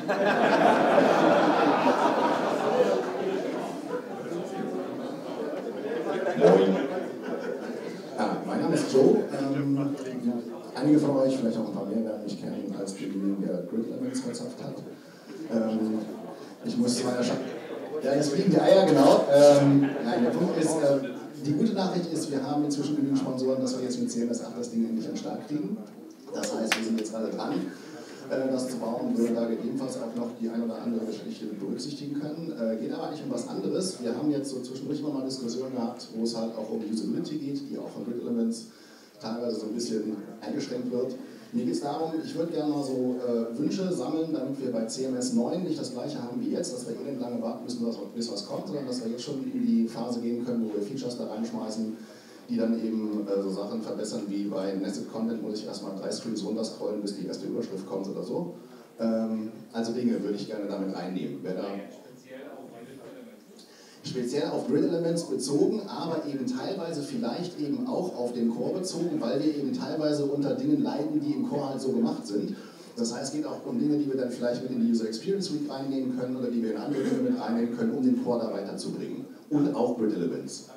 Speaker 15: Moin. Mein Name ist Joe. Einige von euch, vielleicht auch ein paar mehr, werden mich kennen als derjenige, der Grid Elements verzapft hat. Ich muss zu meiner ja, jetzt fliegen die Eier, genau. Nein, der Punkt ist, die gute Nachricht ist, wir haben inzwischen genügend Sponsoren, dass wir jetzt mit CMS 8 das Ding endlich an den Start kriegen. Das heißt, wir sind jetzt gerade dran, das zu bauen, und würden da gegebenenfalls auch noch die ein oder andere Geschichte mit berücksichtigen können. Geht aber eigentlich um was anderes. Wir haben jetzt so zwischendurch mal Diskussionen gehabt, wo es halt auch um Usability geht, die auch von Grid Elements teilweise so ein bisschen eingeschränkt wird. Mir geht es darum, ich würde gerne mal so Wünsche sammeln, damit wir bei CMS 9 nicht das gleiche haben wie jetzt, dass wir nicht lange warten müssen, bis was kommt, sondern dass wir jetzt schon in die Phase gehen können, wo wir Features da reinschmeißen, die dann eben so Sachen verbessern wie bei Nested Content muss ich erstmal 3 Screens runterscrollen, bis die erste Überschrift kommt oder so. Also Dinge würde ich gerne damit reinnehmen. Wer da speziell auf Grid Elements bezogen, aber eben teilweise vielleicht eben auch auf den Core bezogen, weil wir eben teilweise unter Dingen leiden, die im Core halt so gemacht sind. Das heißt, es geht auch um Dinge, die wir dann vielleicht mit in die User Experience Suite reinnehmen können oder die wir in andere Dinge mit reinnehmen können, um den Core da weiterzubringen. Und auch Grid Elements.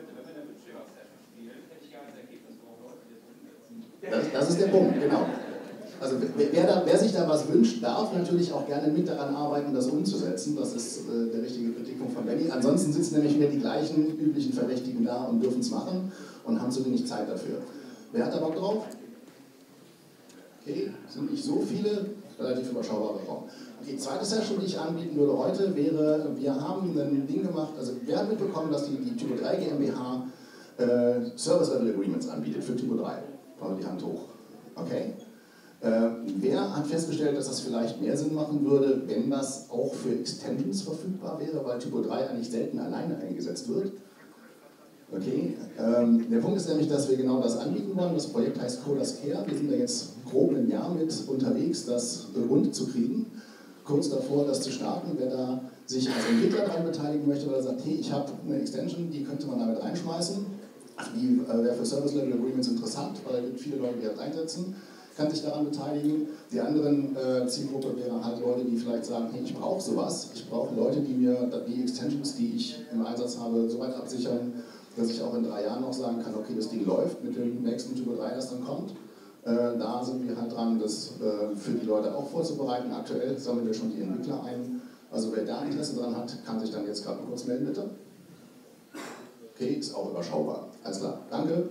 Speaker 15: Das ist der Punkt, genau. Also wer sich da was wünscht, darf natürlich auch gerne mit daran arbeiten, das umzusetzen. Das ist der richtige Kritikpunkt von Benny. Ansonsten sitzen nämlich wieder die gleichen üblichen Verdächtigen da und dürfen es machen und haben zu wenig Zeit dafür. Wer hat da Bock drauf? Okay, sind nicht so viele, relativ überschaubarer Raum. Die zweite Session, die ich anbieten würde heute, wäre, wir haben ein Ding gemacht, also wir haben mitbekommen, dass die Typo 3 GmbH Service Level Agreements anbietet für Typo 3. Also die Hand hoch. Okay? Wer hat festgestellt, dass das vielleicht mehr Sinn machen würde, wenn das auch für Extensions verfügbar wäre, weil Typo 3 eigentlich selten alleine eingesetzt wird? Okay, der Punkt ist nämlich, dass wir genau das anbieten wollen. Das Projekt heißt Codas Care. Wir sind da jetzt grob ein Jahr mit unterwegs, das rund zu kriegen. Kurz davor, das zu starten. Wer da sich als Entwickler daran beteiligen möchte, oder sagt, hey, ich habe eine Extension, die könnte man damit reinschmeißen. Die wäre für Service Level Agreements interessant, weil es gibt viele Leute, die das einsetzen, kann sich daran beteiligen. Die anderen Zielgruppe wäre halt Leute, die vielleicht sagen, hey, ich brauche sowas. Ich brauche Leute, die mir die Extensions, die ich im Einsatz habe, so weit absichern, dass ich auch in 3 Jahren noch sagen kann, okay, das Ding läuft mit dem nächsten Typo 3, das dann kommt. Da sind wir halt dran, das für die Leute auch vorzubereiten. Aktuell sammeln wir schon die Entwickler ein. Also wer da Interesse dran hat, kann sich dann jetzt gerade mal kurz melden, bitte. Okay, ist auch überschaubar. Alles klar, danke.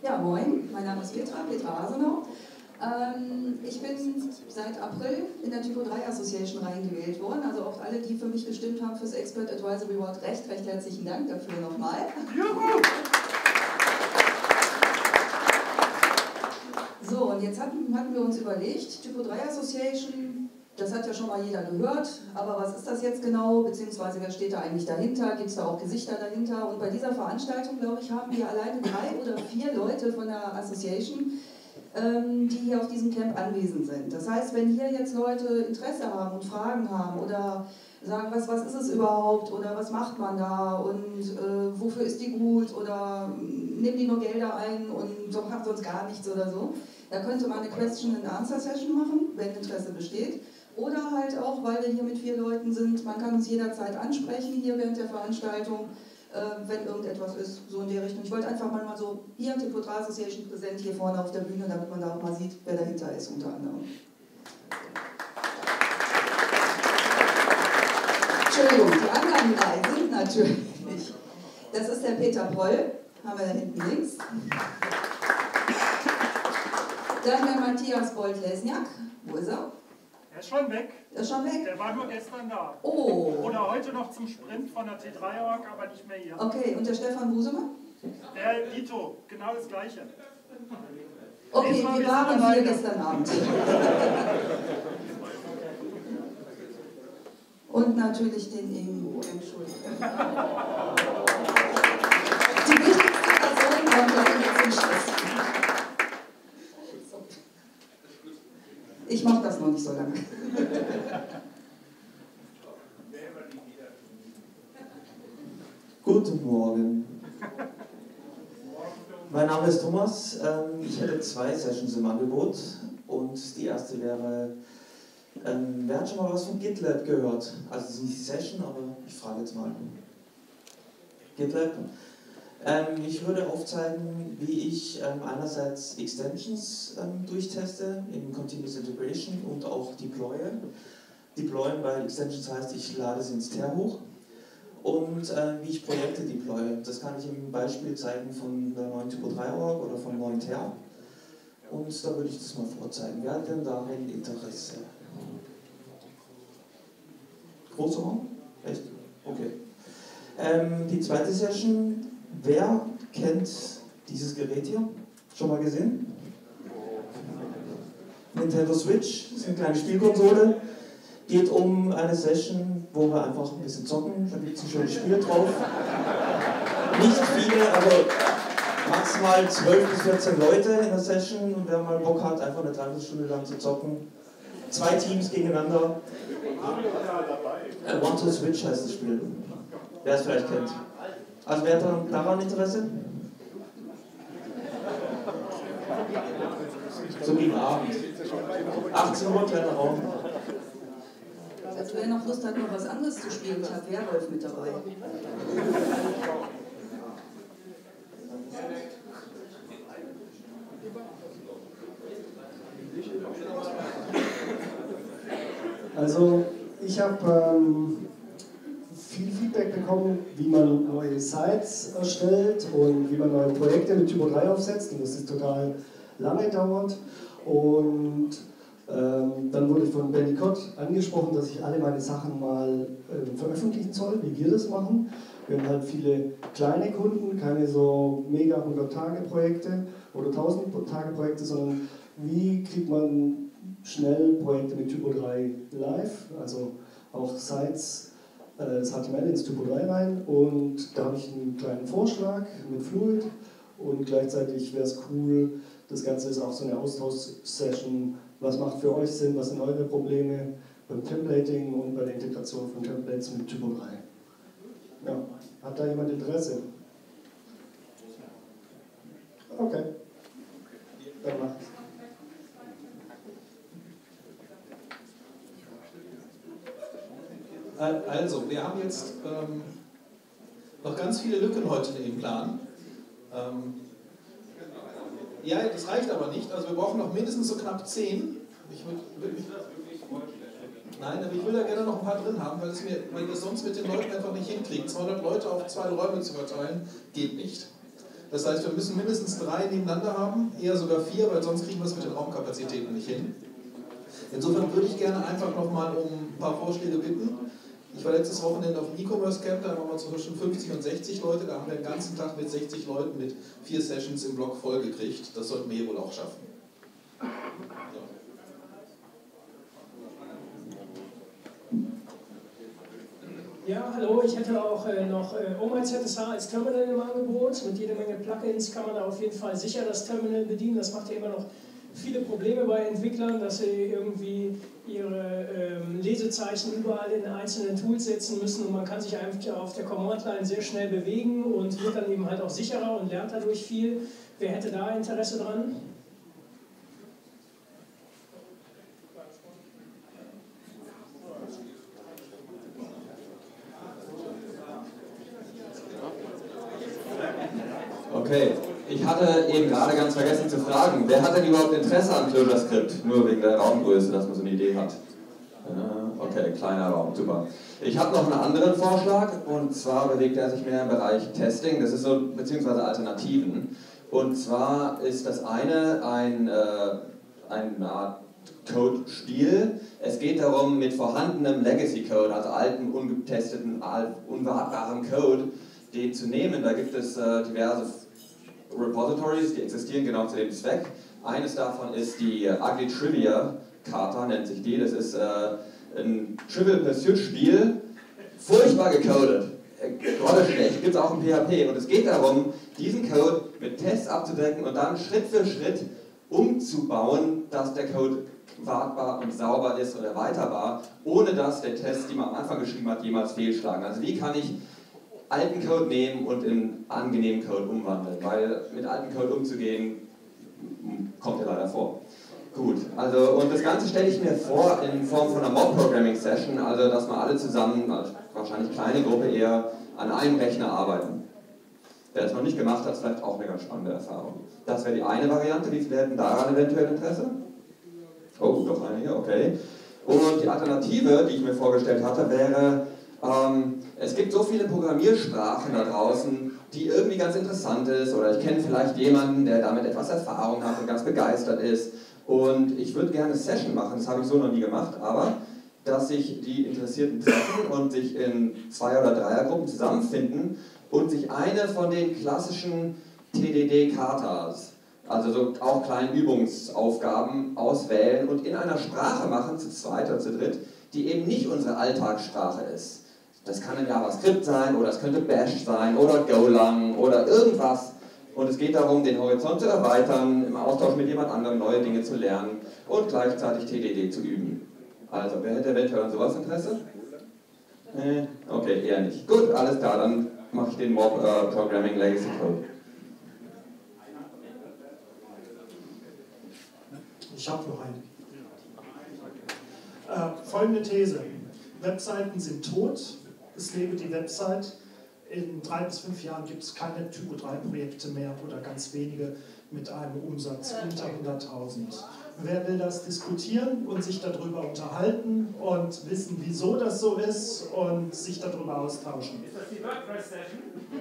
Speaker 16: Ja, moin, mein Name ist Petra Hasenau. Ich bin seit April in der Typo 3 Association reingewählt worden, also auch alle, die für mich gestimmt haben fürs Expert Advisory Board, recht herzlichen Dank dafür nochmal. Juhu! So, und jetzt hatten wir uns überlegt, Typo 3 Association, das hat ja schon mal jeder gehört, aber was ist das jetzt genau, beziehungsweise wer steht da eigentlich dahinter, gibt es da auch Gesichter dahinter? Und bei dieser Veranstaltung, glaube ich, haben wir alleine 3 oder 4 Leute von der Association, die hier auf diesem Camp anwesend sind. Das heißt, wenn hier jetzt Leute Interesse haben und Fragen haben oder sagen, was ist es überhaupt oder was macht man da und wofür ist die gut oder nehmen die nur Gelder ein und so macht sonst gar nichts oder so, da könnte man eine Question-and-Answer-Session machen, wenn Interesse besteht. Oder halt auch, weil wir hier mit 4 Leuten sind, man kann uns jederzeit ansprechen hier während der Veranstaltung, wenn irgendetwas ist, so in der Richtung. Ich wollte einfach mal so, hier Typo 3 Association präsent hier vorne auf der Bühne, damit man da auch mal sieht, wer dahinter ist unter anderem. Entschuldigung, die anderen 3 sind natürlich, das ist der Peter Poll, haben wir da hinten links. Dann der Matthias Bold-Lesniak, wo ist er?
Speaker 17: Er ist schon weg.
Speaker 16: Er ist schon weg?
Speaker 17: Der war nur gestern da.
Speaker 16: Oh.
Speaker 17: Oder heute noch zum Sprint von der T3-Org, aber nicht mehr hier.
Speaker 16: Okay, und der Stefan Busemann?
Speaker 17: Der Dito, genau das Gleiche.
Speaker 16: Okay, wir waren hier gestern Abend. Und natürlich den Ingo, Entschuldigung. Die wichtigste Person kommt gleich zum Schluss. Ich mache das noch nicht so lange.
Speaker 18: Guten Morgen. Mein Name ist Thomas. Ich hätte 2 Sessions im Angebot und die erste wäre, wer hat schon mal was von GitLab gehört? Also es ist nicht Session, aber ich frage jetzt mal. GitLab. Ich würde aufzeigen, wie ich einerseits Extensions durchteste in Continuous Integration und auch deploye. Deployen, weil Extensions heißt, ich lade sie ins TER hoch. Und wie ich Projekte deploye. Das kann ich im Beispiel zeigen von der neuen Typo 3 Org oder vom neuen TER. Und da würde ich das mal vorzeigen. Wer hat denn daran Interesse? Großer Raum? Echt? Okay. Die zweite Session. Wer kennt dieses Gerät hier? Schon mal gesehen? Nintendo Switch, das ist eine kleine Spielkonsole. Geht um eine Session, wo wir einfach ein bisschen zocken. Da gibt es ein schönes Spiel drauf. Nicht viele, also maximal 12 bis 14 Leute in der Session. Und wer mal Bock hat, einfach eine Dreiviertelstunde lang zu zocken. 2 Teams gegeneinander. One to Switch heißt das Spiel. Wer es vielleicht kennt. Also wer hat daran Interesse? So gegen Abend. 18 Uhr, kleiner Raum.
Speaker 16: Also wer noch Lust hat, noch was anderes zu spielen, ich habe Werwolf mit dabei.
Speaker 19: Also ich habe viel Feedback bekommen, wie man neue Sites erstellt und wie man neue Projekte mit Typo 3 aufsetzt, und das ist total lange dauert. Und dann wurde von Benny Kott angesprochen, dass ich alle meine Sachen mal veröffentlichen soll, wie wir das machen. Wir haben halt viele kleine Kunden, keine so mega 100-Tage-Projekte oder 1000-Tage-Projekte, sondern wie kriegt man schnell Projekte mit Typo 3 live, also auch Sites, das HTML ins Typo 3 rein, und da habe ich einen kleinen Vorschlag mit Fluid, und gleichzeitig wäre es cool, das Ganze ist auch so eine Austausch-Session, was macht für euch Sinn, was sind eure Probleme beim Templating und bei der Integration von Templates mit Typo 3. Ja, hat da jemand Interesse? Okay, dann macht es.
Speaker 2: Also, wir haben jetzt noch ganz viele Lücken heute im Plan. Ja, das reicht aber nicht. Also wir brauchen noch mindestens so knapp 10. Nein, aber ich will da gerne noch ein paar drin haben, weil wir das sonst mit den Leuten einfach nicht hinkriegen. 200 Leute auf 2 Räume zu verteilen, geht nicht. Das heißt, wir müssen mindestens 3 nebeneinander haben, eher sogar 4, weil sonst kriegen wir es mit den Raumkapazitäten nicht hin. Insofern würde ich gerne einfach nochmal um ein paar Vorschläge bitten. Ich war letztes Wochenende auf dem E-Commerce Camp, da haben wir zwischen 50 und 60 Leute, da haben wir den ganzen Tag mit 60 Leuten mit 4 Sessions im Blog vollgekriegt. Das sollten wir hier wohl auch schaffen.
Speaker 5: Ja, hallo, ich hätte auch noch OMyZSH als Terminal im Angebot. Mit jeder Menge Plugins kann man da auf jeden Fall sicher das Terminal bedienen. Das macht ja immer noch viele Probleme bei Entwicklern, dass sie irgendwie ihre Lesezeichen überall in einzelnen Tools setzen müssen und man kann sich einfach auf der Command-Line sehr schnell bewegen und wird dann eben halt auch sicherer und lernt dadurch viel. Wer hätte da Interesse dran?
Speaker 8: Okay, ich hatte eben gerade ganz vergessen zu fragen, wer hat denn überhaupt Interesse an ClojureScript? Nur wegen der Raumgröße, dass man so eine Idee hat. Okay, kleiner Raum, super. Ich habe noch einen anderen Vorschlag, und zwar bewegt er sich mehr im Bereich Testing, das ist so, beziehungsweise Alternativen. Und zwar ist das eine eine Art Code-Spiel. Es geht darum, mit vorhandenem Legacy-Code, also alten, ungetesteten, unwartbaren Code, den zu nehmen. Da gibt es diverse Repositories, die existieren genau zu dem Zweck. Eines davon ist die Ugly Trivia Kata, nennt sich die. Das ist ein Trivial Pursuit Spiel, furchtbar gecodet. Grotteschlecht, gibt es auch im PHP. Und es geht darum, diesen Code mit Tests abzudecken und dann Schritt für Schritt umzubauen, dass der Code wartbar und sauber ist und erweiterbar, ohne dass der Test, die man am Anfang geschrieben hat, jemals fehlschlagen. Also wie kann ich alten Code nehmen und in angenehmen Code umwandeln, weil mit altem Code umzugehen, kommt ja leider vor. Gut, also und das Ganze stelle ich mir vor in Form von einer Mob-Programming-Session, also dass wir alle zusammen, wahrscheinlich kleine Gruppe eher, an einem Rechner arbeiten. Wer es noch nicht gemacht hat, ist vielleicht auch eine ganz spannende Erfahrung. Das wäre die eine Variante, wie viele hätten daran eventuell Interesse? Oh, doch eine hier, okay. Und die Alternative, die ich mir vorgestellt hatte, wäre, es gibt so viele Programmiersprachen da draußen, die irgendwie ganz interessant ist, oder ich kenne vielleicht jemanden, der damit etwas Erfahrung hat und ganz begeistert ist. Und ich würde gerne eine Session machen, das habe ich so noch nie gemacht, aber dass sich die Interessierten treffen und sich in 2- oder 3er-Gruppen zusammenfinden und sich eine von den klassischen TDD-Katas, also so auch kleinen Übungsaufgaben auswählen und in einer Sprache machen, zu zweit oder zu dritt, die eben nicht unsere Alltagssprache ist. Das kann ein JavaScript sein oder es könnte Bash sein oder Golang oder irgendwas. Und es geht darum, den Horizont zu erweitern, im Austausch mit jemand anderem neue Dinge zu lernen und gleichzeitig TDD zu üben. Also, wer hätte eventuell an sowas Interesse? Okay, eher nicht. Gut, alles klar, dann mache ich den Mob Programming Legacy Code.
Speaker 4: Ich habe noch einen. Folgende These. Webseiten sind tot, es lebe die Website. In 3 bis 5 Jahren gibt es keine Typo-3-Projekte mehr oder ganz wenige mit einem Umsatz unter 100.000. Wer will das diskutieren und sich darüber unterhalten und wissen, wieso das so ist und sich darüber austauschen?
Speaker 12: Ist das die WordPress-Session?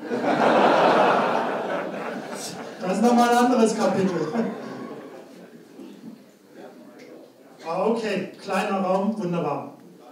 Speaker 4: Das ist nochmal ein anderes Kapitel. Okay, kleiner Raum, wunderbar.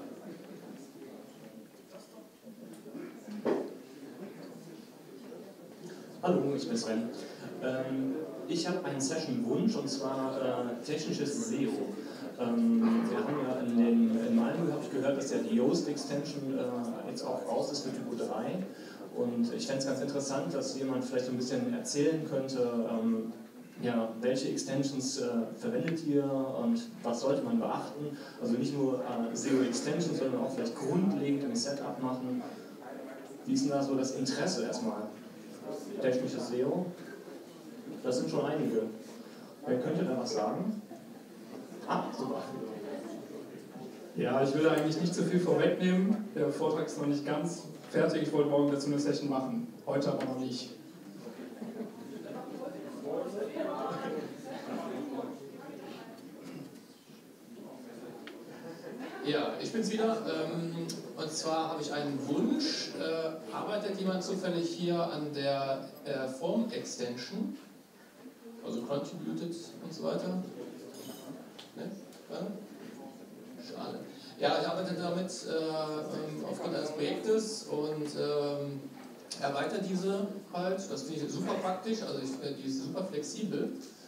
Speaker 3: Hallo, ich bin Sven. Ich habe einen Session-Wunsch, und zwar technisches SEO. Wir haben ja in Malmö, habe ich gehört, dass ja die Yoast-Extension jetzt auch raus ist für Typo 3. Und ich fände es ganz interessant, dass jemand vielleicht so ein bisschen erzählen könnte, ja, welche Extensions verwendet ihr und was sollte man beachten. Also nicht nur SEO-Extensions, sondern auch vielleicht grundlegend im Setup machen. Wie ist denn da so das Interesse erstmal? Technisches SEO? Das sind schon einige. Wer könnte da was sagen? Ah, super.
Speaker 20: Ja, ich will eigentlich nicht zu viel vorwegnehmen. Der Vortrag ist noch nicht ganz fertig. Ich wollte morgen dazu eine Session machen. Heute aber noch nicht.
Speaker 11: Ja, ich bin's wieder. Und zwar habe ich einen Wunsch. Arbeitet jemand zufällig hier an der Form-Extension? Also contributed und so weiter? Ne? Schade. Ja, ich arbeite damit aufgrund eines Projektes und erweitere diese halt. Das finde ich super praktisch, also die ist super flexibel.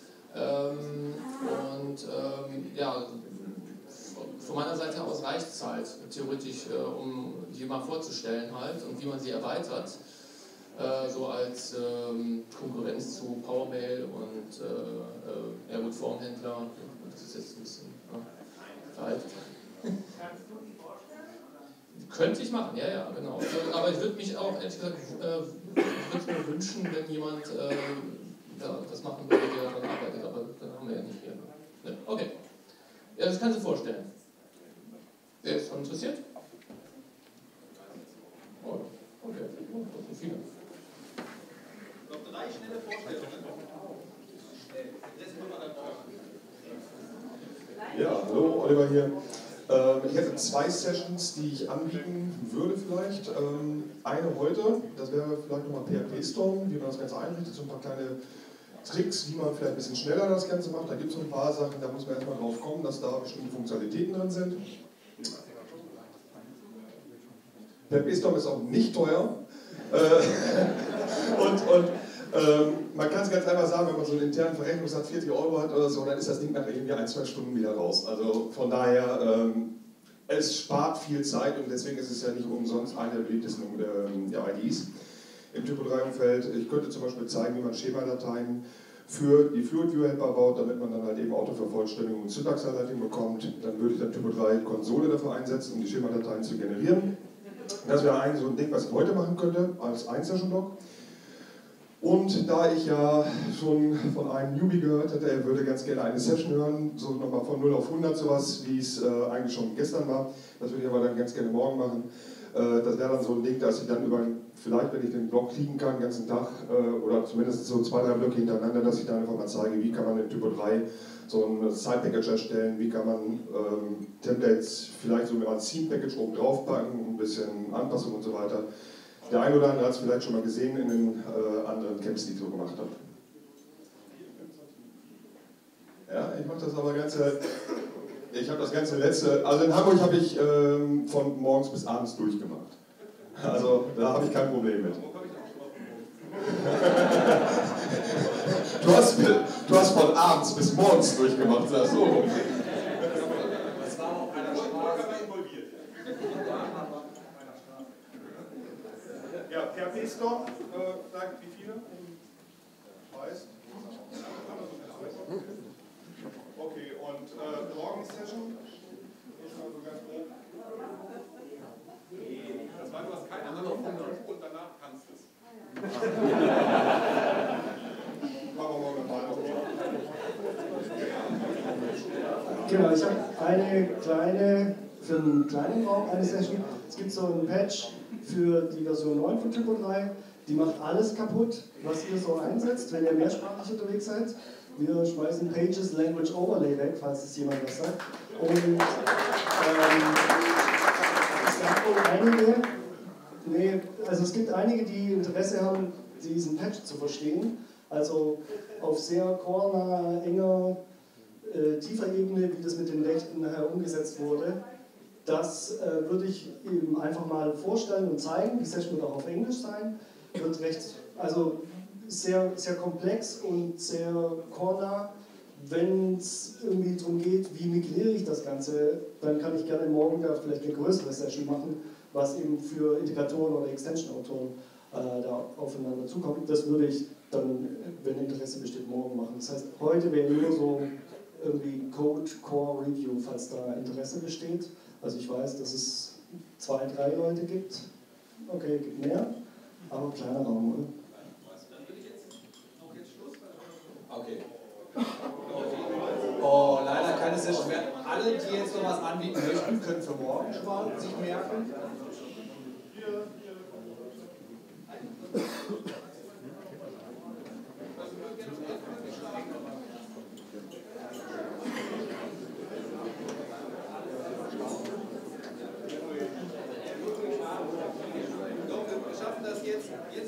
Speaker 11: Ja, von meiner Seite aus reicht es halt theoretisch, um die mal vorzustellen halt und wie man sie erweitert. So als Konkurrenz zu PowerMail und ja gut, Formhändler. Das ist jetzt ein bisschen veraltet. Könnte ich machen, ja, genau. Aber ich würde mich auch, ehrlich gesagt, mir wünschen, wenn jemand das machen würde, der daran arbeitet, aber dann haben wir ja nicht hier. Ne? Okay. Ja, das kannst du vorstellen. Wer ist schon interessiert? Oh, okay. Oh, das sind viele.
Speaker 2: Noch 3 schnelle Vorstellungen.
Speaker 21: Ja, hallo, Oliver hier. Ich hätte 2 Sessions, die ich anbieten würde vielleicht. Eine heute, das wäre vielleicht nochmal PHP-Storm, wie man das Ganze einrichtet, so ein paar kleine Tricks, wie man vielleicht ein bisschen schneller das Ganze macht. Da gibt es so ein paar Sachen, da muss man erstmal drauf kommen, dass da bestimmte Funktionalitäten drin sind. PHP-Storm ist auch nicht teuer. Man kann es ganz einfach sagen, wenn man so einen internen Verrechnungssatz 40 € hat oder so, dann ist das Ding nach irgendwie 1-2 Stunden wieder raus. Also von daher, es spart viel Zeit und deswegen ist es ja nicht umsonst eine der beliebtesten IDs im Typo-3-Umfeld. Ich könnte zum Beispiel zeigen, wie man Schemadateien für die Fluid-View-Helper baut, damit man dann halt eben Autovervollständigung und Syntax-Highlighting bekommt. Dann würde ich dann Typo-3-Konsole dafür einsetzen, um die Schemadateien zu generieren. Das wäre so ein Ding, was ich heute machen könnte, als Ein-Session-Block. Und da ich ja schon von einem Newbie gehört hatte, er würde ganz gerne eine Session hören, so nochmal von 0 auf 100 sowas, wie es eigentlich schon gestern war. Das würde ich aber dann ganz gerne morgen machen. Das wäre dann so ein Ding, dass ich dann vielleicht, wenn ich den Blog kriegen kann, den ganzen Tag, oder zumindest so 2-3 Blöcke hintereinander, dass ich dann einfach mal zeige, wie kann man in Typo 3 so ein Side-Package erstellen, wie kann man Templates vielleicht so als Theme-Package oben drauf packen, ein bisschen Anpassung und so weiter. Der eine oder andere hat es vielleicht schon mal gesehen in den anderen Camps, die ich so gemacht habe. Ja, ich mache das aber ich habe das ganze letzte, also in Hamburg habe ich von morgens bis abends durchgemacht. Also da habe ich kein Problem mit. Du hast von abends bis morgens durchgemacht, sagst du.
Speaker 2: Das war auch einer Straße involviert.
Speaker 21: Ja, PHP-Storm, sagt wie viele? Weiß. Okay, und morgen Session? Also ganz grob.
Speaker 6: Das war, du hast keine Ahnung von und danach kannst du es.
Speaker 21: Machen wir morgen mal.
Speaker 19: Genau, ich habe für einen kleinen Raum eine Session. Es gibt so einen Patch für die Version 9 von Typo 3. Die macht alles kaputt, was ihr so einsetzt, wenn ihr mehrsprachig unterwegs seid. Wir schmeißen Pages Language Overlay weg, falls es jemand was sagt. Und es gibt einige, die Interesse haben, diesen Patch zu verstehen. Also auf sehr core-naher, enger, tiefer Ebene, wie das mit den Rechten nachher umgesetzt wurde. Das würde ich eben einfach mal vorstellen und zeigen. Die Session wird auch auf Englisch sein. Wird sehr, sehr komplex und sehr core-nah. Wenn es irgendwie darum geht, wie migriere ich das Ganze, dann kann ich gerne morgen da vielleicht eine größere Session machen, was eben für Integratoren oder Extension-Autoren da aufeinander zukommt. Das würde ich dann, wenn Interesse besteht, morgen machen. Das heißt, heute wäre nur so irgendwie Code-Core-Review, falls da Interesse besteht. Also ich weiß, dass es 2-3 Leute gibt. Okay, gibt mehr, aber kleiner Raum, oder?
Speaker 2: Okay. Oh, leider keine Session mehr. Alle, die jetzt noch was anbieten möchten, können für morgen schon mal sich merken.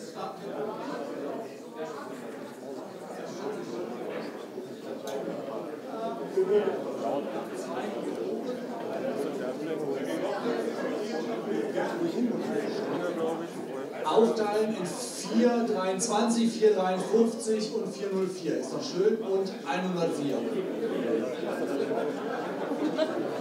Speaker 1: Aufteilen in 423, 453 und 404. Ist doch schön. Und 104.